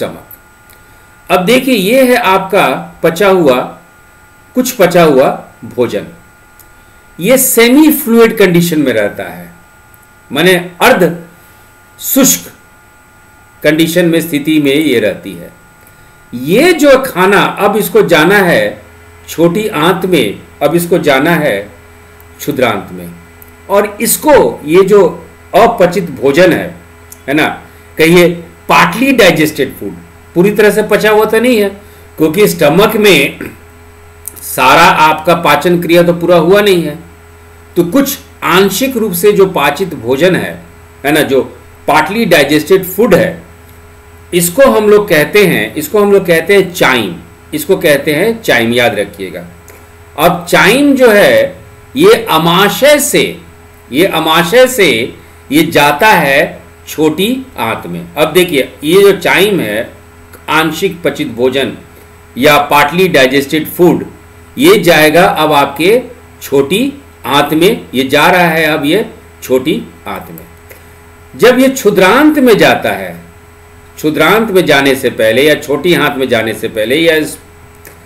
stomach. अब देखिए, ये है आपका पचा हुआ, कुछ पचा हुआ भोजन। ये सेमी फ्लूइड कंडीशन में रहता है, माने अर्ध शुष्क कंडीशन में स्थिति में ये रहती है। ये जो खाना अब इसको जाना है छोटी आंत में, अब इसको जाना है क्षुद्रांत में, और इसको ये जो अपचित भोजन है है ना, कहिए पार्टली डाइजेस्टेड फूड, पूरी तरह से पचा हुआ तो नहीं है, क्योंकि स्टमक में सारा आपका पाचन क्रिया तो पूरा हुआ नहीं है। तो कुछ आंशिक रूप से जो पाचित भोजन है है ना, जो पार्टली डाइजेस्टेड फूड है, इसको हम लोग कहते हैं इसको हम लोग कहते हैं चाइम। इसको कहते हैं चाइम, याद रखिएगा। अब चाइम जो है ये अमाशय से ये अमाशय से ये जाता है छोटी आंत में। अब देखिए, ये जो चाइम है, आंशिक पचित भोजन या पार्टली डाइजेस्टेड फूड, ये जाएगा अब आपके छोटी आंत में। ये जा रहा है अब ये छोटी आंत में। जब ये क्षुद्रांत में जाता है, क्षुद्रांत में जाने से पहले या छोटी आंत में जाने से पहले या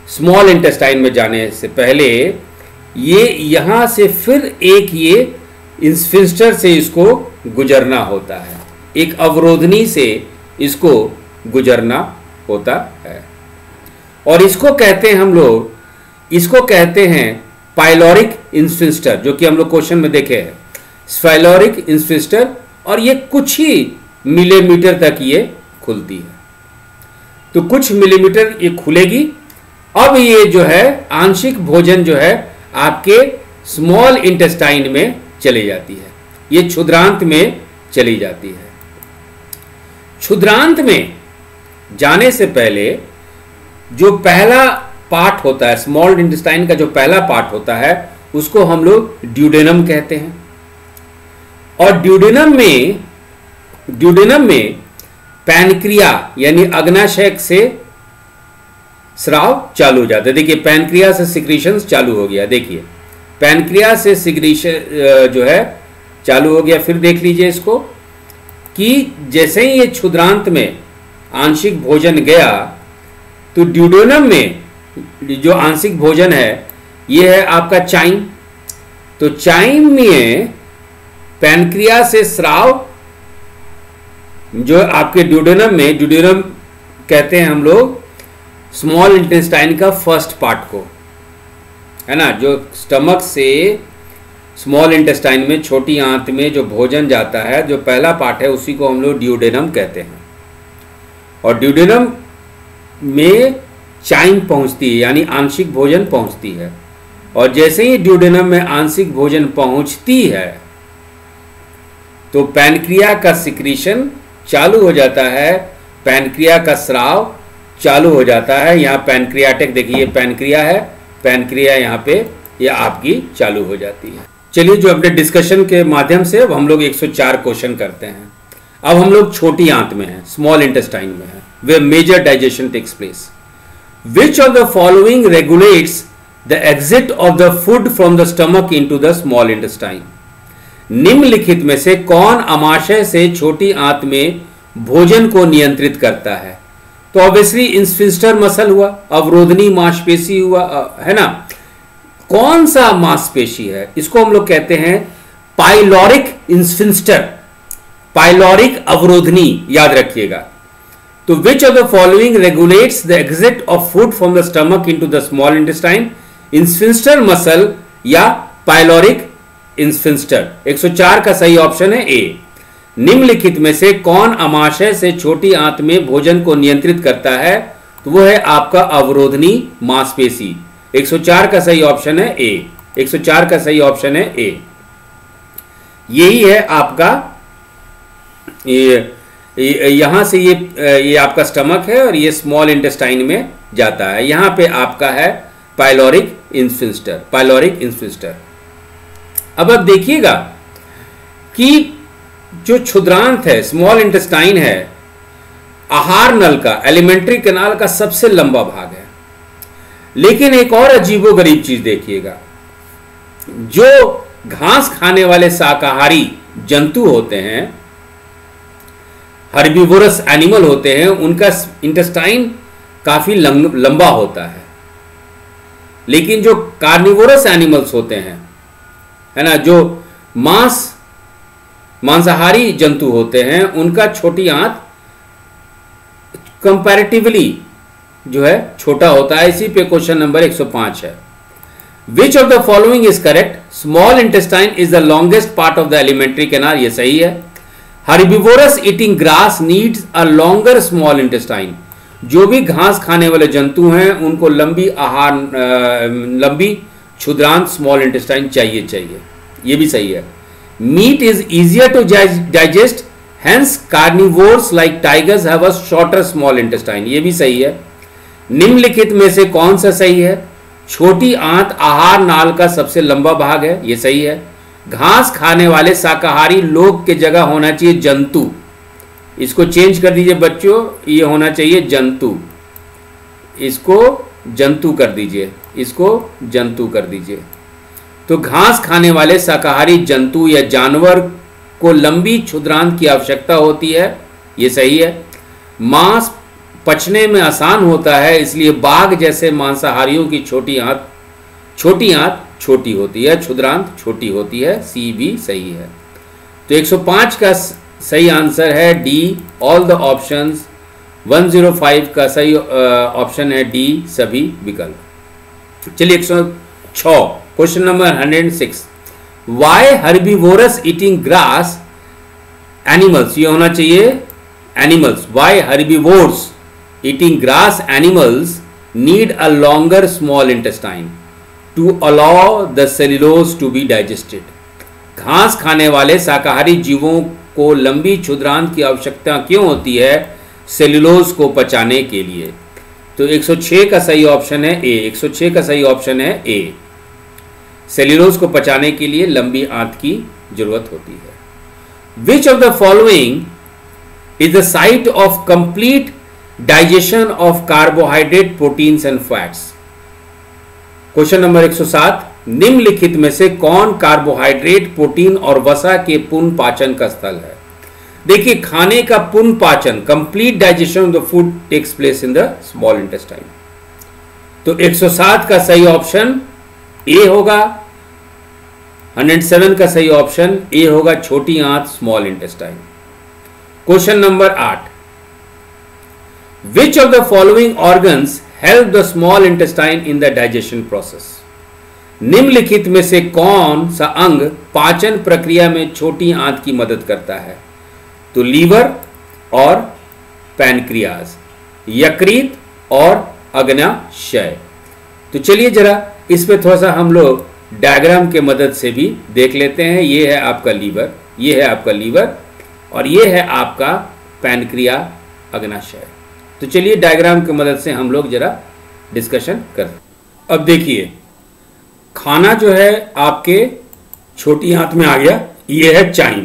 स्मॉल इंटेस्टाइन में जाने से पहले ये यहाँ से फिर एक ये स्फिंक्टर से इसको गुजरना होता है, एक अवरोधनी से इसको गुजरना होता है। और इसको कहते हैं हम लोग, इसको कहते हैं पाइलोरिक स्फिंक्टर, जो कि हम लोग क्वेश्चन में देखे हैं, स्फाइलोरिक स्फिंक्टर। और ये कुछ ही मिलीमीटर तक ये खुलती है, तो कुछ मिलीमीटर ये खुलेगी। अब ये जो है आंशिक भोजन जो है आपके स्मॉल इंटेस्टाइन में चली जाती है, ये क्षुद्रांत में चली जाती है। क्षुद्रांत में जाने से पहले जो पहला पार्ट होता है, स्मॉल इंटेस्टाइन का जो पहला पार्ट होता है, उसको हम लोग ड्यूडेनम कहते हैं। और ड्यूडेनम में ड्यूडेनम में पैनक्रिया यानी अग्नाशय से स्राव चालू हो जाता है। देखिए पैनक्रिया से सिक्रीशंस चालू हो गया, देखिए पैनक्रिया से सिक्रीशन जो है चालू हो गया। फिर देख लीजिए इसको कि जैसे ही ये क्षुद्रांत में आंशिक भोजन गया तो ड्यूडेनम में जो आंशिक भोजन है ये है आपका चाइम। तो चाइम में पैनक्रिया से स्राव जो आपके ड्यूडेनम में, ड्यूडेनम कहते हैं हम लोग स्मॉल इंटेस्टाइन का फर्स्ट पार्ट को, है ना, जो स्टमक से स्मॉल इंटेस्टाइन में, छोटी आंत में जो भोजन जाता है, जो पहला पार्ट है, उसी को हम लोग ड्यूडेनम कहते हैं। और ड्यूडेनम में चाइम पहुंचती है यानी आंशिक भोजन पहुंचती है। और जैसे ही ड्यूडेनम में आंशिक भोजन पहुंचती है तो पैनक्रिया का सिक्रीशन चालू हो जाता है, पैनक्रिया का स्राव चालू हो जाता है। यहाँ पैनक्रियाटिक देखिए पैनक्रिया है, पैनक्रिया यहाँ पे ये या आपकी चालू हो जाती है। चलिए जो अपने डिस्कशन के माध्यम से अब हम लोग एक सौ चार क्वेश्चन करते हैं। अब हम लोग छोटी आंत में हैं, स्मॉल इंटेस्टाइन में हैं, वे major digestion takes place. Which of the following regulates the exit of the food from the stomach into the small intestine. निम्नलिखित में से कौन अमाशय से छोटी आंत में भोजन को नियंत्रित करता है? तो ऑब्वियसली स्फिंक्टर मसल हुआ, अवरोधनी मांसपेशी हुआ, है ना। कौन सा मांसपेशी है? इसको हम लोग कहते हैं पाइलोरिक स्फिंक्टर, पाइलोरिक अवरोधनी, याद रखिएगा। तो which of the following regulates the exit of food from the stomach into the small intestine? Sphincter muscle या पाइलोरिक स्फिंक्टर? एक सौ चार का सही ऑप्शन है ए। निम्नलिखित में से कौन अमाशय से छोटी आंत में भोजन को नियंत्रित करता है? तो वो है आपका अवरोधनी मांसपेशी। एक सौ चार का सही ऑप्शन है ए। एक सौ चार का सही ऑप्शन है ए। यही है आपका, ये यहां से ये ये आपका स्टमक है और ये स्मॉल इंटेस्टाइन में जाता है। यहां पे आपका है पाइलोरिक स्फिंक्टर, पाइलोरिक स्फिंक्टर। अब अब देखिएगा कि जो क्षुद्रांत है, स्मॉल इंटेस्टाइन है, आहार नल का, एलिमेंट्री कैनाल का सबसे लंबा भाग है। लेकिन एक और अजीबोगरीब चीज देखिएगा, जो घास खाने वाले शाकाहारी जंतु होते हैं, हर्बीवोरस एनिमल होते हैं, उनका इंटेस्टाइन काफी लंबा होता है। लेकिन जो कार्निवोरस एनिमल्स होते हैं, है ना, जो मांस मांसाहारी जंतु होते हैं, उनका छोटी आंत कंपैरेटिवली जो है छोटा होता है। इसी पे क्वेश्चन नंबर एक सौ पाँच है। Which of the following is correct? Small intestine is the longest part of the alimentary canal, ये सही है। Herbivorous eating grass needs a longer small intestine. जो भी घास खाने वाले जंतु हैं उनको लंबी आहार लंबी क्षुद्रांत स्मॉल इंटेस्टाइन चाहिए चाहिए ये भी सही है। Meat is easier to digest, hence carnivores like tigers have a shorter small intestine, ये भी सही है। निम्नलिखित में से कौन सा सही है? छोटी आंत आहार नाल का सबसे लंबा भाग है, ये सही है। घास खाने वाले शाकाहारी लोग के जगह होना चाहिए जंतु, इसको चेंज कर दीजिए बच्चों, ये होना चाहिए जंतु, इसको जंतु कर दीजिए, इसको जंतु कर दीजिए। तो घास खाने वाले शाकाहारी जंतु या जानवर को लंबी क्षुद्रांत की आवश्यकता होती है, ये सही है। मांस पचने में आसान होता है, इसलिए बाघ जैसे मांसाहारियों की छोटी आंत छोटी आंत छोटी होती है, क्षुद्रांत छोटी होती है। सी भी सही है। तो एक सौ पाँच का सही आंसर है डी, ऑल द ऑप्शंस। एक सौ पाँच का सही ऑप्शन है डी, सभी विकल्प। चलिए एक सौ छह, क्वेश्चन नंबर एक सौ छह, why herbivorous eating grass animals, ये होना चाहिए animals, why herbivores eating grass animals need a longer small intestine to allow the cellulose to be digested. घास खाने वाले शाकाहारी जीवों को लंबी क्षुद्रांत की आवश्यकता क्यों होती है सेल्यूलोज को पचाने के लिए? तो एक सौ छह का सही ऑप्शन है ए, एक सौ छह का सही ऑप्शन है ए, सेल्यूलोज को पचाने के लिए लंबी आंत की जरूरत होती है। Which of the following is the site of complete digestion of carbohydrate, proteins and fats? Question number एक सौ सात, निम्नलिखित में से कौन कार्बोहाइड्रेट, प्रोटीन और वसा के पूर्ण पाचन का स्थल है? देखिए, खाने का पूर्ण पाचन, complete digestion of the food takes place in the small intestine. तो एक सौ सात का सही ऑप्शन ए होगा, एक सौ सात का सही ऑप्शन ए होगा, छोटी आंत स्मॉल इंटेस्टाइन। क्वेश्चन नंबर आठ, which of the following organs help the small intestine in the digestion process? निम्नलिखित में से कौन सा अंग पाचन प्रक्रिया में छोटी आंत की मदद करता है? तो लीवर और पैनक्रियाज, यकृत और अग्नाशय। तो चलिए जरा इस पे थोड़ा सा हम लोग डायग्राम के मदद से भी देख लेते हैं। ये है आपका लीवर, ये है आपका लीवर और ये है आपका पैनक्रिया, अग्नाशय। तो चलिए डायग्राम की मदद से हम लोग जरा डिस्कशन करें। अब देखिए, खाना जो है आपके छोटी आंत में आ गया, ये है चाइम।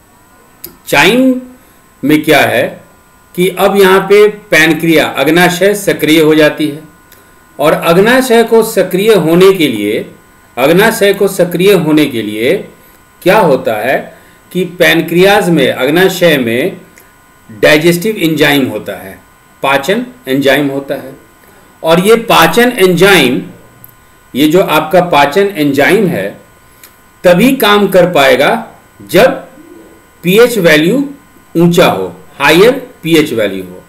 चाइम में क्या है कि अब यहाँ पे पैनक्रिया, अग्नाशय सक्रिय हो जाती है और अग्नाशय को सक्रिय होने के लिए अग्नाशय को सक्रिय होने के लिए क्या होता है कि पैनक्रियाज में, अग्नाशय में डाइजेस्टिव एंजाइम होता है, पाचन एंजाइम होता है। और ये पाचन एंजाइम, ये जो आपका पाचन एंजाइम है, तभी काम कर पाएगा जब पीएच वैल्यू ऊंचा हो, हायर पीएच वैल्यू हो।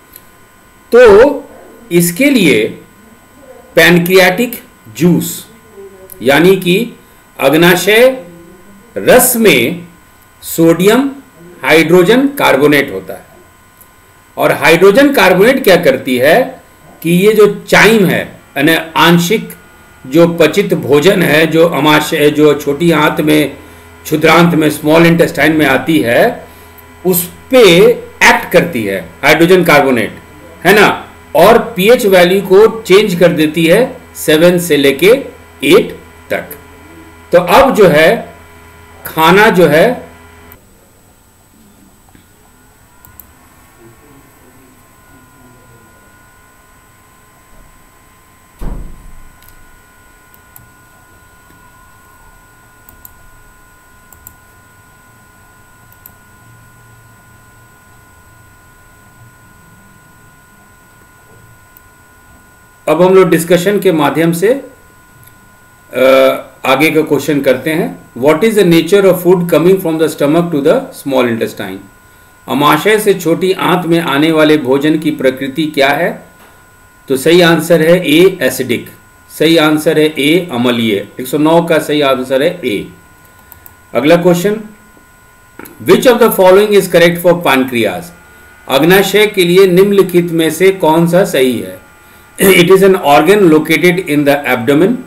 तो इसके लिए पैनक्रियाटिक जूस यानी कि अग्नाशय रस में सोडियम हाइड्रोजन कार्बोनेट होता है और हाइड्रोजन कार्बोनेट क्या करती है कि ये जो चाइम है, यानी आंशिक जो पचित भोजन है, जो अमाशय, जो छोटी आंत में, क्षुद्रांत में, स्मॉल इंटेस्टाइन में आती है, उस पे एक्ट करती है हाइड्रोजन कार्बोनेट, है ना, और पीएच वैल्यू को चेंज कर देती है सेवन से लेके एट तक। तो अब जो है खाना जो है अब हम लोग डिस्कशन के माध्यम से आगे का क्वेश्चन करते हैं। What is the nature of food coming from the stomach to the small intestine? अमाशय से छोटी आंत में आने वाले भोजन की प्रकृति क्या है? तो सही आंसर है ए, एसिडिक। सही आंसर है ए, अम्लीय। एक सौ नौ का सही आंसर है ए। अगला question, which of the following is correct for pancreas? अग्नाशय के लिए निम्नलिखित में से कौन सा सही है? It is an organ located in the abdomen,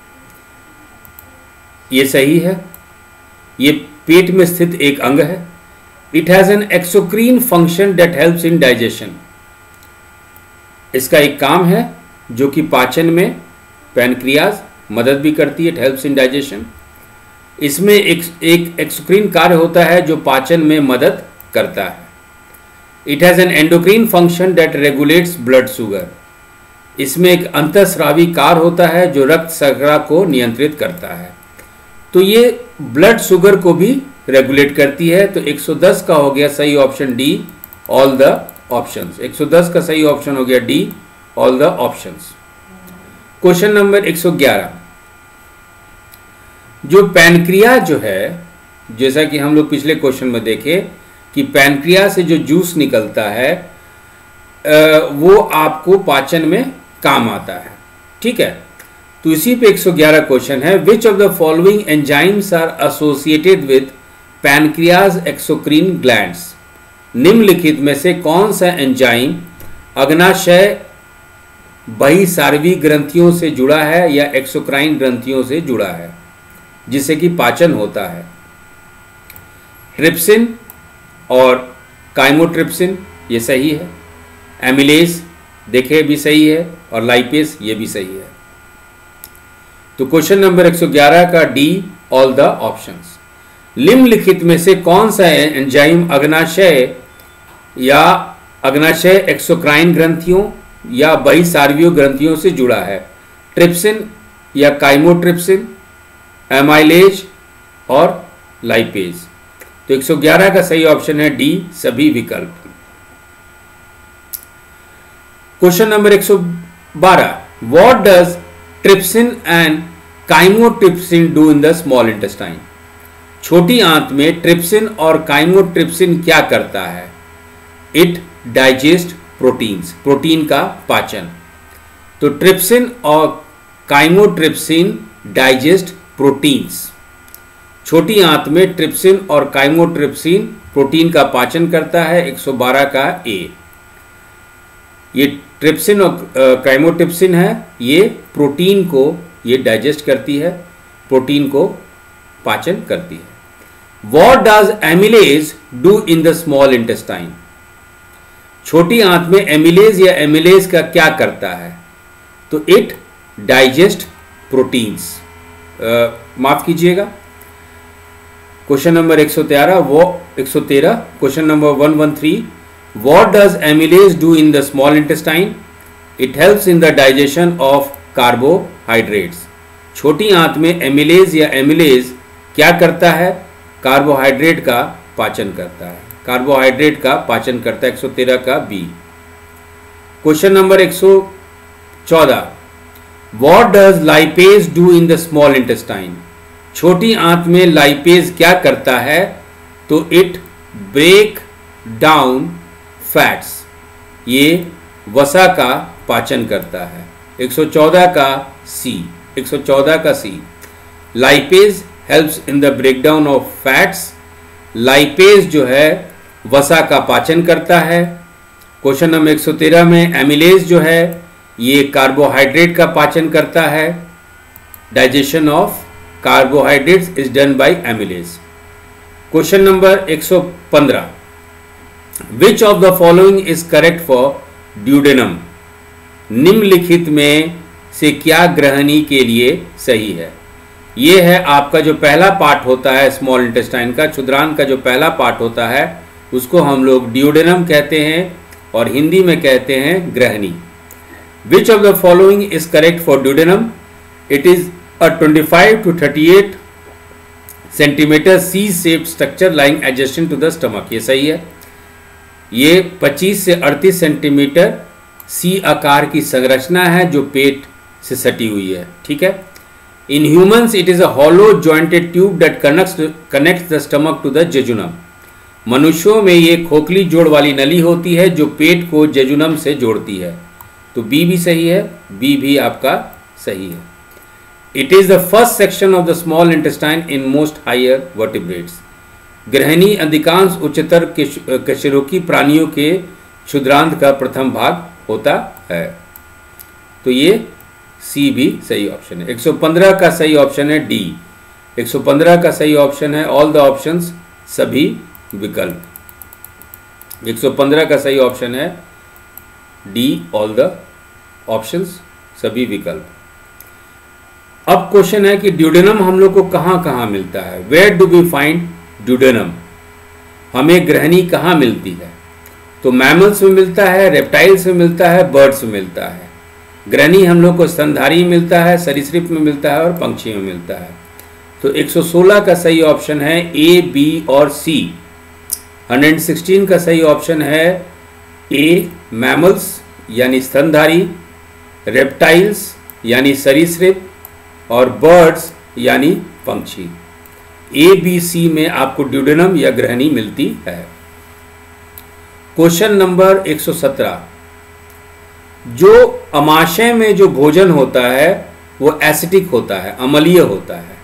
ये सही है। ये पेट में स्थित एक अंग है। It has an exocrine function that helps in digestion, इसका एक काम है जो कि पाचन में पैनक्रियाज मदद भी करती है, इट हेल्प्स इन डाइजेशन। इसमें एक एक एक्सोक्रीन कार्य होता है जो पाचन में मदद करता है। It has an endocrine function that regulates blood sugar, इसमें एक अंतःस्रावी कार्य होता है जो रक्त शर्करा को नियंत्रित करता है। तो ये ब्लड शुगर को भी रेगुलेट करती है। तो एक सौ दस का हो गया सही option D, all the options. एक सौ दस का सही ऑप्शन हो गया D, all the options. Question number एक सौ ग्यारह, जो पैनक्रिया जो है, जैसा कि हम लोग पिछले क्वेश्चन में देखे कि पैनक्रिया से जो जूस निकलता है वो आपको पाचन में काम आता है, ठीक है। तो इसी पे एक सौ ग्यारह क्वेश्चन है, which of the following enzymes are associated with pancreas exocrine glands. निम्नलिखित में से कौन सा एंजाइम अग्नाशय बहिसार्वी ग्रंथियों से जुड़ा है या एक्सोक्राइन ग्रंथियों से जुड़ा है जिससे कि पाचन होता है। ट्रिप्सिन और काइमोट्रिप्सिन ये सही है, एमिलेज देखे भी सही है, और लाइपेज ये भी सही है। तो क्वेश्चन नंबर एक सौ ग्यारह का डी, ऑल द ऑप्शंस। निम्नलिखित में से कौन सा एंजाइम अग्नाशय या अग्नाशय एक्सोक्राइन ग्रंथियों या बहिसार्वीय ग्रंथियों से जुड़ा है। ट्रिप्सिन या काइमोट्रिप्सिन, एमाइलेज और लाइपेज। तो एक सौ ग्यारह का सही ऑप्शन है डी, सभी विकल्प। क्वेश्चन नंबर एक सौ बारह, what does trypsin and chymotrypsin do in the small intestine. छोटी आंत में ट्रिप्सिन और काइमोट्रिप्सिन क्या करता है। इट डाइजेस्ट प्रोटीन्स, प्रोटीन का पाचन। तो ट्रिप्सिन और काइमोट्रिप्सिन डाइजेस्ट प्रोटीन्स। छोटी आंत में ट्रिप्सिन और काइमोट्रिप्सिन प्रोटीन का पाचन करता है। एक सौ बारह का ए। ये ट्रिप्सिन और काइमोट्रिप्सिन है, ये प्रोटीन को ये डाइजेस्ट करती है, प्रोटीन को पाचन करती है। What does amylase do in the small intestine. छोटी आंत में एमिलेज या एमिलेज का क्या करता है। तो इट डाइजेस्ट प्रोटीन्स। माफ कीजिएगा, क्वेश्चन नंबर एक सौ तेरह वो एक सौ तेरह question number one one three, what does amylase do in the small intestine. It helps in the digestion of carbohydrates. छोटी आंत में एमिलेज या एमिलेज क्या करता है। कार्बोहाइड्रेट का पाचन करता है, कार्बोहाइड्रेट का पाचन करता है। एक सौ तेरह का बी। क्वेश्चन नंबर एक सौ चौदह, what does lipase do in the small intestine. छोटी आंत में लाइपेज क्या करता है। तो इट ब्रेक डाउन फैट्स, ये वसा का पाचन करता है। एक सौ चौदह का सी। एक सौ चौदह का C, lipase helps in the breakdown of fats. Lipase जो है वसा का पाचन करता है। क्वेश्चन नंबर एक सौ तेरह में एमिलेज जो है ये कार्बोहाइड्रेट का पाचन करता है। Digestion of carbohydrates is done by amylase. Question number एक सौ पंद्रह, which of the following is correct for duodenum. निम्नलिखित में से क्या ग्रहणी के लिए सही है। ये है आपका जो पहला पार्ट होता है स्मॉल इंटेस्टाइन का, क्षुद्रांग का जो पहला पार्ट होता है उसको हम लोग ड्यूडेनम कहते हैं और हिंदी में कहते हैं ग्रहणी। Which of the following is correct for duodenum. It is a पच्चीस टू अड़तीस centimetre C shaped structure lying adjacent to the stomach. ये सही है। ये पच्चीस से अड़तीस सेंटीमीटर सी आकार की संरचना है जो पेट से सटी हुई है, ठीक है। In humans it is a hollow jointed tube that connects connects the stomach to the jejunum. मनुष्यों में ये खोखली जोड़ वाली नली होती है जो पेट को जेजुनम से जोड़ती है। तो बी भी सही है, बी भी आपका सही है। It is the first section of the small intestine in most higher vertebrates. ग्रहणी अधिकांश उच्चतर कशेरुकी प्राणियों के क्षुद्रांत का प्रथम भाग होता है। तो ये सी भी सही ऑप्शन है। एक सौ पंद्रह का सही ऑप्शन है डी। एक सौ पंद्रह का सही ऑप्शन है ऑल द ऑप्शंस, सभी विकल्प। एक सौ पंद्रह का सही ऑप्शन है डी, ऑल द ऑप्शंस, सभी विकल्प। अब क्वेश्चन है कि ड्यूडेनम हम लोग को कहां कहां मिलता है। Where do we find duodenum. हमें ग्रहणी कहाँ मिलती है। तो मैमल्स में मिलता है, रेप्टाइल्स में मिलता है, बर्ड्स में मिलता है। ग्रहणी हम लोग को स्तनधारी में मिलता है, सरीसृप में मिलता है और पंक्षी में मिलता है। तो एक सौ सोलह का सही ऑप्शन है ए, बी और सी। एक सौ सोलह का सही ऑप्शन है ए मैमल्स यानी स्तनधारी, रेप्टाइल्स यानी सरीसृप, और बर्ड्स यानी पंछी। ए बी सी में आपको ड्यूडेनम या ग्रहणी मिलती है। क्वेश्चन नंबर एक सौ सत्रह, जो अमाशय में जो भोजन होता है वो एसिडिक होता है, अम्लीय होता है,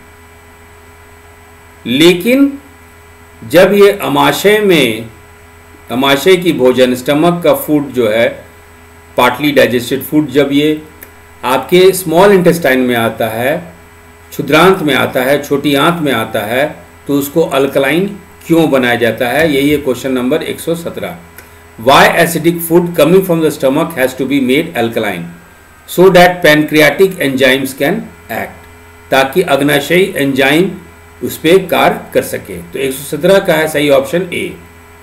लेकिन जब ये अमाशय में अमाशय की भोजन, स्टमक का फूड जो है, पार्टली डाइजेस्टेड फूड, जब ये आपके स्मॉल इंटेस्टाइन में आता है, क्षुद्रांत में आता है, छोटी आंत में आता है, तो उसको अल्कलाइन क्यों बनाया जाता है? यही है क्वेश्चन नंबर एक सौ सत्रह। Why acidic food coming from the stomach has to be made alkaline so that pancreatic enzymes can act, ताकि अग्नाशयी एंजाइम उस पर कार्य कर सके। तो एक सौ सत्रह का है सही ऑप्शन ए।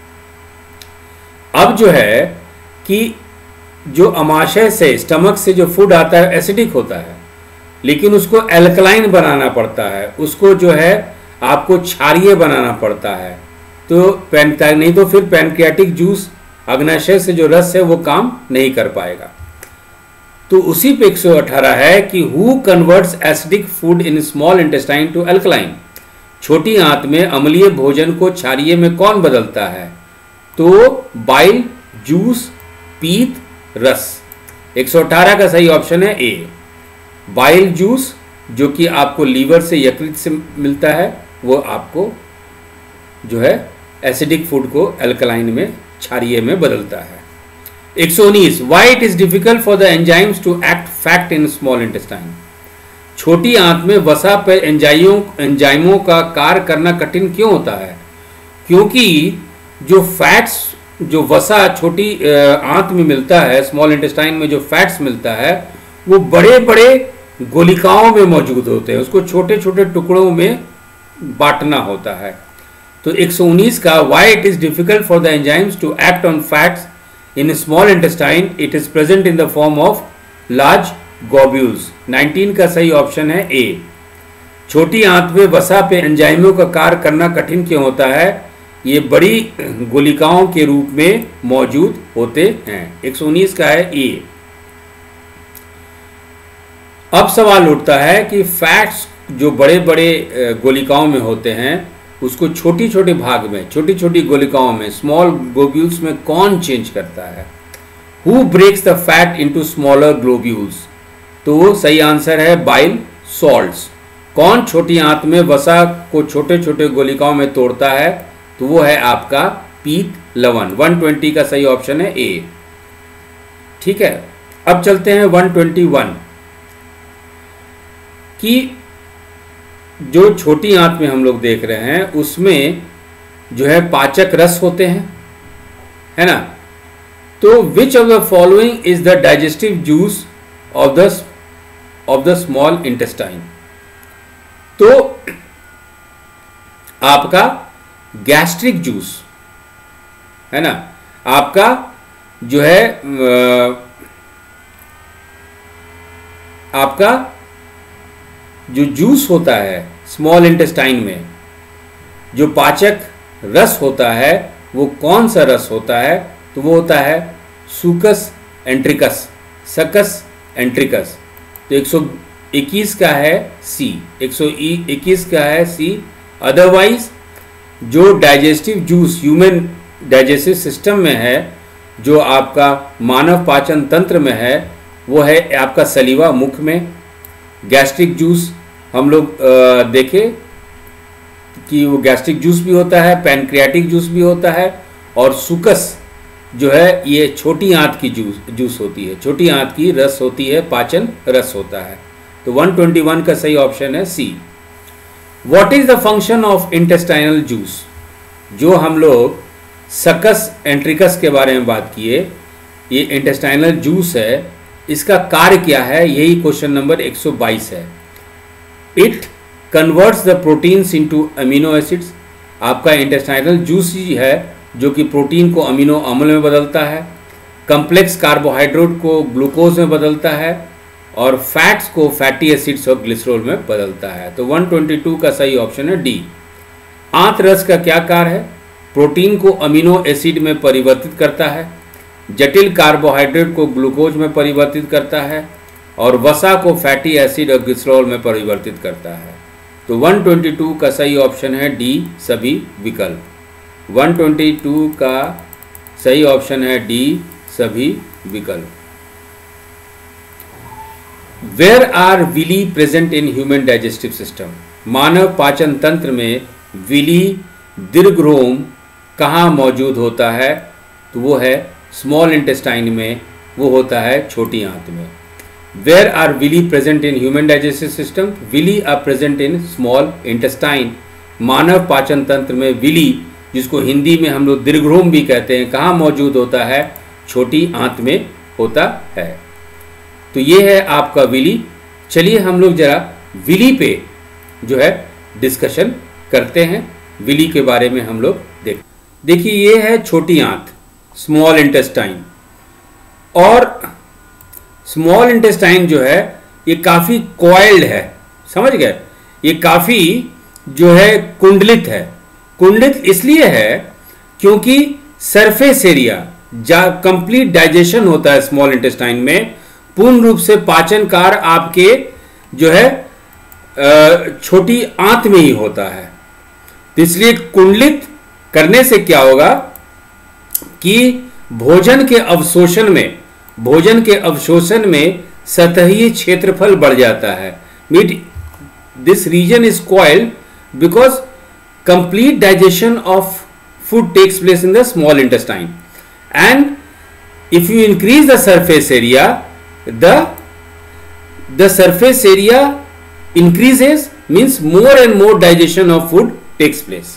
अब जो है कि जो अमाशय से, स्टमक से जो फूड आता है एसिडिक होता है, लेकिन उसको एल्कलाइन बनाना पड़ता है, उसको जो है आपको क्षारीय बनाना पड़ता है। तो पैन नहीं तो फिर पैनक्रियाटिक जूस, अग्नाशय से जो रस है वो काम नहीं कर पाएगा। तो उसी पे एक सौ अठारह है कि who converts acidic food in small intestine to alkaline, छोटी आंत में अम्लीय भोजन को क्षारीय में कौन बदलता है? तो बाइल, जूस, पीत, रस। एक सौ अठारह का सही ऑप्शन है ए, बाइल जूस, जो कि आपको लीवर से, यकृत से मिलता है, वो आपको जो है एसिडिक फूड को अल्कलाइन में, क्षारीय में बदलता है। एक सौ उन्नीस, why it is difficult for the enzymes to act fact in small intestine, छोटी आंत में वसा पर एंजाइमों एंजाइमों का कार्य करना कठिन क्यों होता है? क्योंकि जो फैट्स, जो वसा छोटी आंत में मिलता है, स्मॉल इंटेस्टाइन में जो फैट्स मिलता है, वो बड़े बड़े गोलिकाओं में मौजूद होते हैं, उसको छोटे छोटे टुकड़ों में बांटना होता है। तो एक सौ उन्नीस का, why it is difficult for the enzymes to act on fats in small intestine, it is present in the form of large globules. उन्नीस का सही ऑप्शन है ए, छोटी आंत में वसा पे एंजाइमों का कार्य करना कठिन क्यों होता है? ये बड़ी गोलिकाओं के रूप में मौजूद होते हैं। एक सौ उन्नीस का है ए। अब सवाल उठता है कि फैट्स जो बड़े बड़े गोलिकाओं में होते हैं, उसको छोटी छोटे भाग में, छोटी छोटी गोलिकाओं में, स्मॉल ग्लोब्यूल्स में कौन चेंज करता है? Who breaks the fat into smaller globules? तो सही आंसर है बाइल सॉल्ट्स। कौन छोटी आंत में वसा को छोटे छोटे गोलिकाओं में तोड़ता है? तो वो है आपका पीत लवण। एक सौ बीस का सही ऑप्शन है ए। ठीक है, अब चलते हैं एक सौ इक्कीस कि जो छोटी आंत में हम लोग देख रहे हैं, उसमें जो है पाचक रस होते हैं, है ना? तो which of the following is the digestive juice of the of the small intestine? तो आपका गैस्ट्रिक जूस, है ना, आपका जो है आपका जो जूस होता है स्मॉल इंटेस्टाइन में, जो पाचक रस होता है, वो कौन सा रस होता है? तो वो होता है सूकस एंट्रिकस, सकस एंट्रिकस। तो एक सौ इक्कीस का है सी, एक सौ इक्कीस का है सी। अदरवाइज जो digestive juice human digestive system में है, जो आपका मानव पाचन तंत्र में है, वो है आपका सलीवा, मुख में। गैस्ट्रिक जूस हम लोग देखें कि वो गैस्ट्रिक जूस भी होता है, पैनक्रियाटिक जूस भी होता है, और सुकस जो है ये छोटी आंत की जूस जूस होती है, छोटी आंत की रस होती है, पाचन रस होता है। तो एक सौ इक्कीस का सही ऑप्शन है C. What is the function of intestinal juice? जो हम लोग सकस एंट्रिकस के बारे में बात किए, ये इंटेस्टाइनल जूस है, इसका कार्य क्या है? यही क्वेश्चन नंबर एक सौ बाईस है। It converts the proteins into amino acids. आपका इंटेस्टाइनल जूस ही है जो कि प्रोटीन को अमीनो अम्ल में बदलता है, कम्प्लेक्स कार्बोहाइड्रेट को ग्लूकोज में बदलता है, और फैट्स को फैटी एसिड्स और ग्लिसरॉल में बदलता है। तो एक सौ बाईस का सही ऑप्शन है डी। आंत रस का क्या कार्य है? प्रोटीन को अमीनो एसिड में परिवर्तित करता है, जटिल कार्बोहाइड्रेट को ग्लूकोज में परिवर्तित करता है और वसा को फैटी एसिड और ग्लिसरॉल में परिवर्तित करता है। तो एक सौ बाईस का सही ऑप्शन है डी सभी विकल्प। एक सौ बाईस का सही ऑप्शन है डी सभी विकल्प। Where are villi present in human digestive system? मानव पाचन तंत्र में विली दीर्घरोम कहाँ मौजूद होता है? तो वो है स्मॉल इंटेस्टाइन में, वो होता है छोटी आंत में। Where are villi present in human digestive system? Villi are present in small intestine. मानव पाचन तंत्र में विली, जिसको हिंदी में हम लोग दीर्घरोम भी कहते हैं, कहाँ मौजूद होता है? छोटी आंत में होता है। तो ये है आपका विली। चलिए हम लोग जरा विली पे जो है डिस्कशन करते हैं। विली के बारे में हम लोग देख देखिए ये है छोटी आंत, स्मॉल इंटेस्टाइन। और स्मॉल इंटेस्टाइन जो है ये काफ़ी कॉइल्ड है, समझ गए? ये काफ़ी जो है कुंडलित है। कुंडलित इसलिए है क्योंकि सरफेस एरिया, जा कंप्लीट डाइजेशन होता है स्मॉल इंटेस्टाइन में, पूर्ण रूप से पाचन कार्य आपके जो है छोटी आंत में ही होता है। तो इसलिए कुंडलित करने से क्या होगा कि भोजन के अवशोषण में भोजन के अवशोषण में सतही क्षेत्रफल बढ़ जाता है। Meet this region is coiled because complete digestion of food takes place in the small intestine and if you increase the surface area the the surface area increases means more and more digestion of food takes place.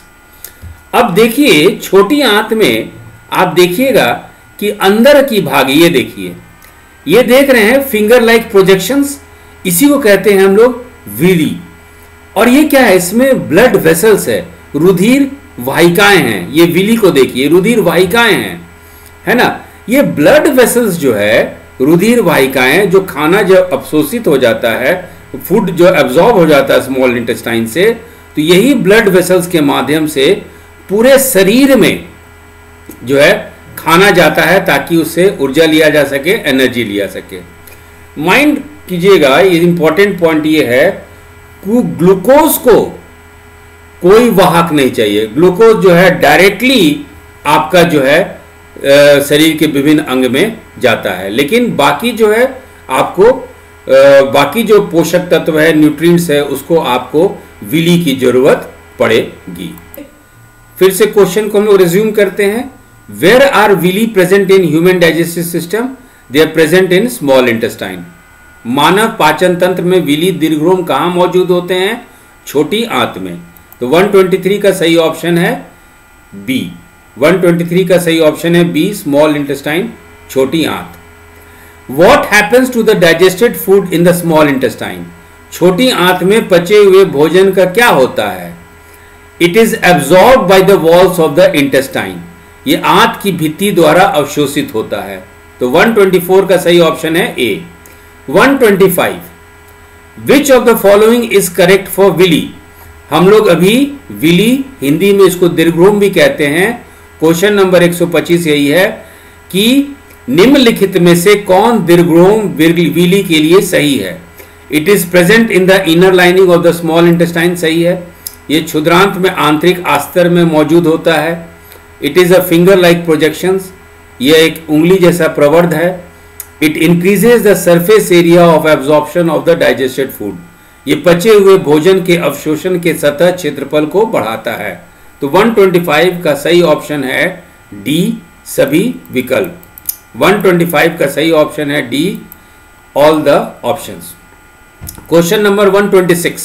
अब देखिए छोटी आंत में आप देखिएगा कि अंदर की भाग, ये देखिए, ये देख रहे हैं फिंगर लाइक प्रोजेक्शंस, इसी को कहते हैं हम लोग विली। और ये क्या है? इसमें ब्लड वेसल्स है, रुधिर वाहिकाएं हैं। ये विली को देखिए, रुधिर वाहिकाएं हैं, है ना? ये ब्लड वेसल्स जो है, रुधिर वाहिकाएं, जो खाना जब अवशोषित हो जाता है, फूड जो एब्जॉर्ब हो जाता है स्मॉल इंटेस्टाइन से, तो यही ब्लड वेसल्स के माध्यम से पूरे शरीर में जो है खाना जाता है ताकि उससे ऊर्जा लिया जा सके, एनर्जी लिया सके। माइंड कीजिएगा, ये इंपॉर्टेंट पॉइंट ये है कि ग्लूकोज को कोई वाहक नहीं चाहिए। ग्लूकोज जो है डायरेक्टली आपका जो है शरीर के विभिन्न अंग में जाता है, लेकिन बाकी जो है आपको बाकी जो पोषक तत्व है, न्यूट्रिएंट्स है, उसको आपको विली की जरूरत पड़ेगी। फिर से क्वेश्चन को हम लोग रिज्यूम करते हैं। Where are villi present in human digestive system? They are present in small intestine. मानव पाचन तंत्र में विली दीर्घरोम कहाँ मौजूद होते हैं? छोटी आंत में। तो एक सौ तेईस का सही ऑप्शन है बी। एक सौ तेईस का सही ऑप्शन है बी, स्मॉल इंटेस्टाइन, छोटी आंत। What happens to the digested food in the small intestine? छोटी आंत में पचे हुए भोजन का क्या होता है? It is absorbed by the walls of the intestine. ये आंत की भित्ति द्वारा अवशोषित होता है। तो एक सौ चौबीस का सही ऑप्शन है ए। एक सौ पच्चीस Which of the following is correct for villi? हम लोग अभी विली, हिंदी में इसको दीर्घरोम भी कहते हैं। क्वेश्चन नंबर एक सौ पच्चीस यही है कि निम्नलिखित में से कौन दीर्घरोम विली के लिए सही है? It is present in the inner lining of the small intestine, सही है। ये क्षुद्रांत में आंतरिक आस्तर में मौजूद होता है। It is a finger like projections, यह एक उंगली जैसा प्रवर्ध है। It increases the surface area of absorption of the digested food, ये पचे हुए भोजन के अवशोषण के सतह क्षेत्रफल को बढ़ाता है। तो एक सौ पच्चीस का सही ऑप्शन है डी, सभी विकल्प। एक सौ पच्चीस का सही ऑप्शन है D, all the options. Question number एक सौ छब्बीस,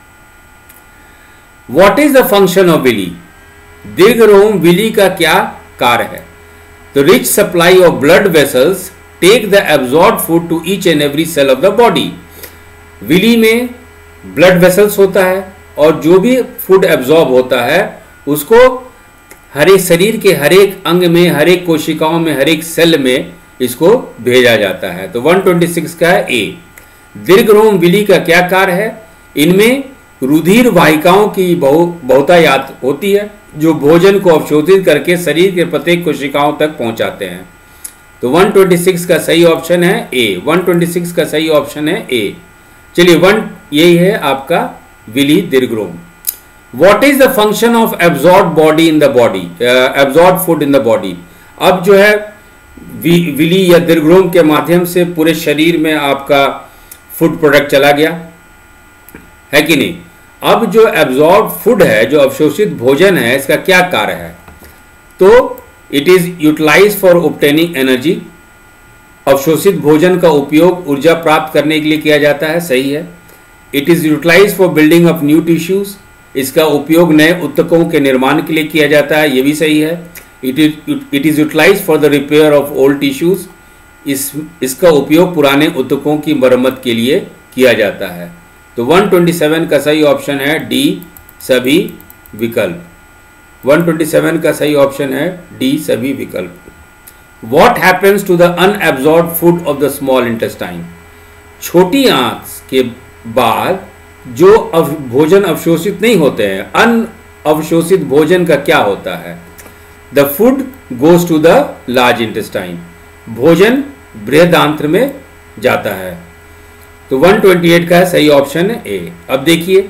what is the function of villi? दीर्घरोम विली का क्या कार्य है? तो rich supply of blood vessels take the absorb food to each and every cell of the body. Villi में ब्लड वेसल्स होता है और जो भी फूड एब्जॉर्ब होता है उसको हर एक शरीर के हर एक अंग में, हर एक कोशिकाओं में, हर एक सेल में इसको भेजा जाता है। तो एक सौ छब्बीस का है ए। दीर्घरोम विली का क्या कार्य है? इनमें रुधिर वाहिकाओं की बहु बहुतायात होती है जो भोजन को अवशोषित करके शरीर के प्रत्येक कोशिकाओं तक पहुंचाते हैं। तो एक सौ छब्बीस का सही ऑप्शन है ए। एक सौ छब्बीस का सही ऑप्शन है ए। चलिए वन यही है आपका विली दीर्घ्रोम। What is the function of absorb body in the body, absorb food in the body. अब जो है वि, विली या दीर्घ्रोम के माध्यम से पूरे शरीर में आपका फूड प्रोडक्ट चला गया है कि नहीं। अब जो एब्जॉर्ब फूड है, जो अवशोषित भोजन है, इसका क्या कार्य है? तो it is utilize for obtaining energy. अवशोषित भोजन का उपयोग ऊर्जा प्राप्त करने के लिए किया जाता है, सही है। It is utilize for building of new tissues. इसका उपयोग नए ऊतकों के निर्माण के लिए किया जाता है, ये भी सही है। It is it is utilize for the repair of old tissues. इस इसका उपयोग पुराने ऊतकों की मरम्मत के लिए किया जाता है। तो एक सौ सत्ताईस का सही ऑप्शन है डी, सभी विकल्प। एक सौ सत्ताईस का सही ऑप्शन है डी, सभी विकल्प। What happens to the unabsorbed food of the small intestine? छोटी आंत के बाद जो अव, भोजन अवशोषित नहीं होते हैं, अन अवशोषित भोजन का क्या होता है? The food goes to the large intestine. भोजन बृहदांत्र में जाता है। तो एक सौ अट्ठाईस का सही ऑप्शन है ए। अब देखिए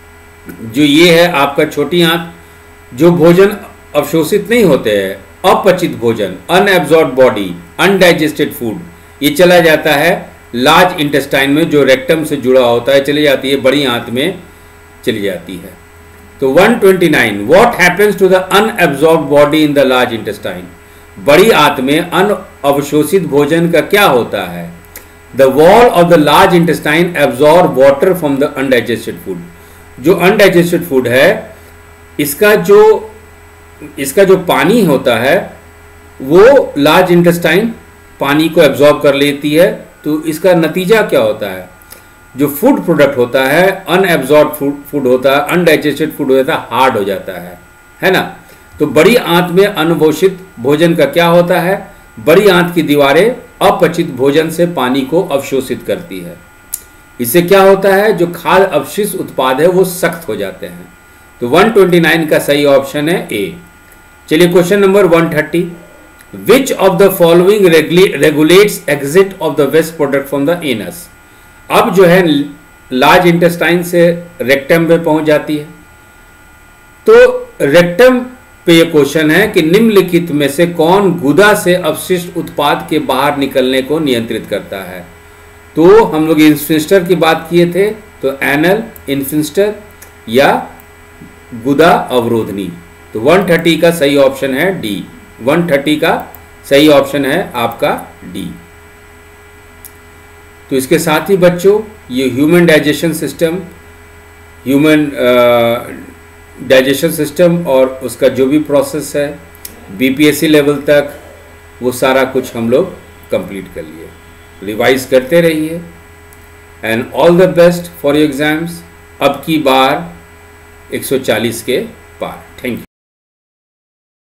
जो ये है आपका छोटी आंत, जो भोजन अवशोषित नहीं होते हैं, अपचित भोजन, अनएब्जॉर्ब बॉडी, अनडाइजेस्टेड फूड, ये चला जाता है लार्ज इंटेस्टाइन में, जो रेक्टम से जुड़ा होता है, चली जाती है बड़ी आंत में चली जाती है। तो एक सौ उनतीस, what happens to the unabsorb body in the large intestine. बड़ी आंत में अनअवशोषित भोजन का क्या होता है? The wall of the large intestine absorb water from the undigested food. जो अनडाइजेस्टेड फूड है, इसका जो इसका जो पानी होता है वो लार्ज इंटेस्टाइन पानी को एब्जॉर्ब कर लेती है। तो इसका नतीजा क्या होता है? जो फूड प्रोडक्ट होता है, अनएब्जॉर्ब फूड फूड होता है, अनडाइजेस्टेड फूड होता है, हार्ड हो जाता है, है ना। तो बड़ी आंत में अनभोषित भोजन का क्या होता है? बड़ी आंत की दीवारें अपचित भोजन से पानी को अवशोषित करती है। इससे क्या होता है? जो खाद्य अवशिष्ट उत्पाद है वो सख्त हो जाते हैं। तो एक सौ उनतीस का सही ऑप्शन है ए। चलिए क्वेश्चन नंबर एक सौ तीस, which of the following regulates exit of the waste product from the anus. अब जो है लार्ज इंटेस्टाइन से रेक्टम पे पहुंच जाती है। तो रेक्टम पे ये क्वेश्चन है कि निम्नलिखित में से कौन गुदा से अपशिष्ट उत्पाद के बाहर निकलने को नियंत्रित करता है? तो हम लोग इन्फिस्टर की बात किए थे, तो एनल, इन्फिस्टर या गुदा अवरोधनी। तो एक सौ तीस का सही ऑप्शन है डी। एक सौ तीस का सही ऑप्शन है आपका डी। तो इसके साथ ही बच्चों ये human digestion system, human digestion system और उसका जो भी प्रोसेस है बीपीएससी लेवल तक, वो सारा कुछ हम लोग कंप्लीट कर लिए। रिवाइज करते रहिए and all the best for your exams. अब की बार एक सौ चालीस के पार। Thank you.